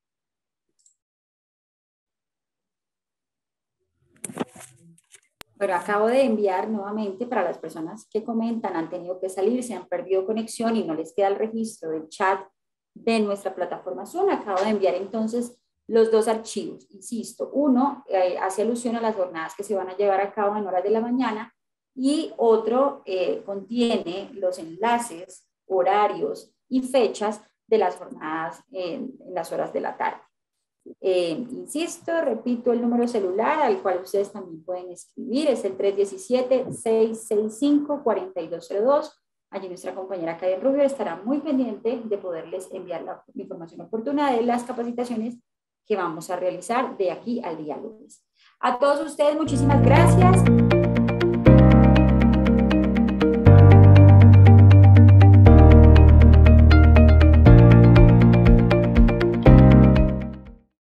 Pero acabo de enviar nuevamente para las personas que comentan, han tenido que salir, se han perdido conexión y no les queda el registro del chat de nuestra plataforma Zoom. Acabo de enviar entonces los dos archivos. Insisto, uno eh, hace alusión a las jornadas que se van a llevar a cabo en horas de la mañana y otro eh, contiene los enlaces, horarios y fechas de las jornadas en, en las horas de la tarde. Eh, insisto, repito el número celular al cual ustedes también pueden escribir, es el tres uno siete, seis seis cinco, cuatro dos cero dos. Allí nuestra compañera Karen Rubio estará muy pendiente de poderles enviar la información oportuna de las capacitaciones que vamos a realizar de aquí al día lunes. A todos ustedes, muchísimas gracias.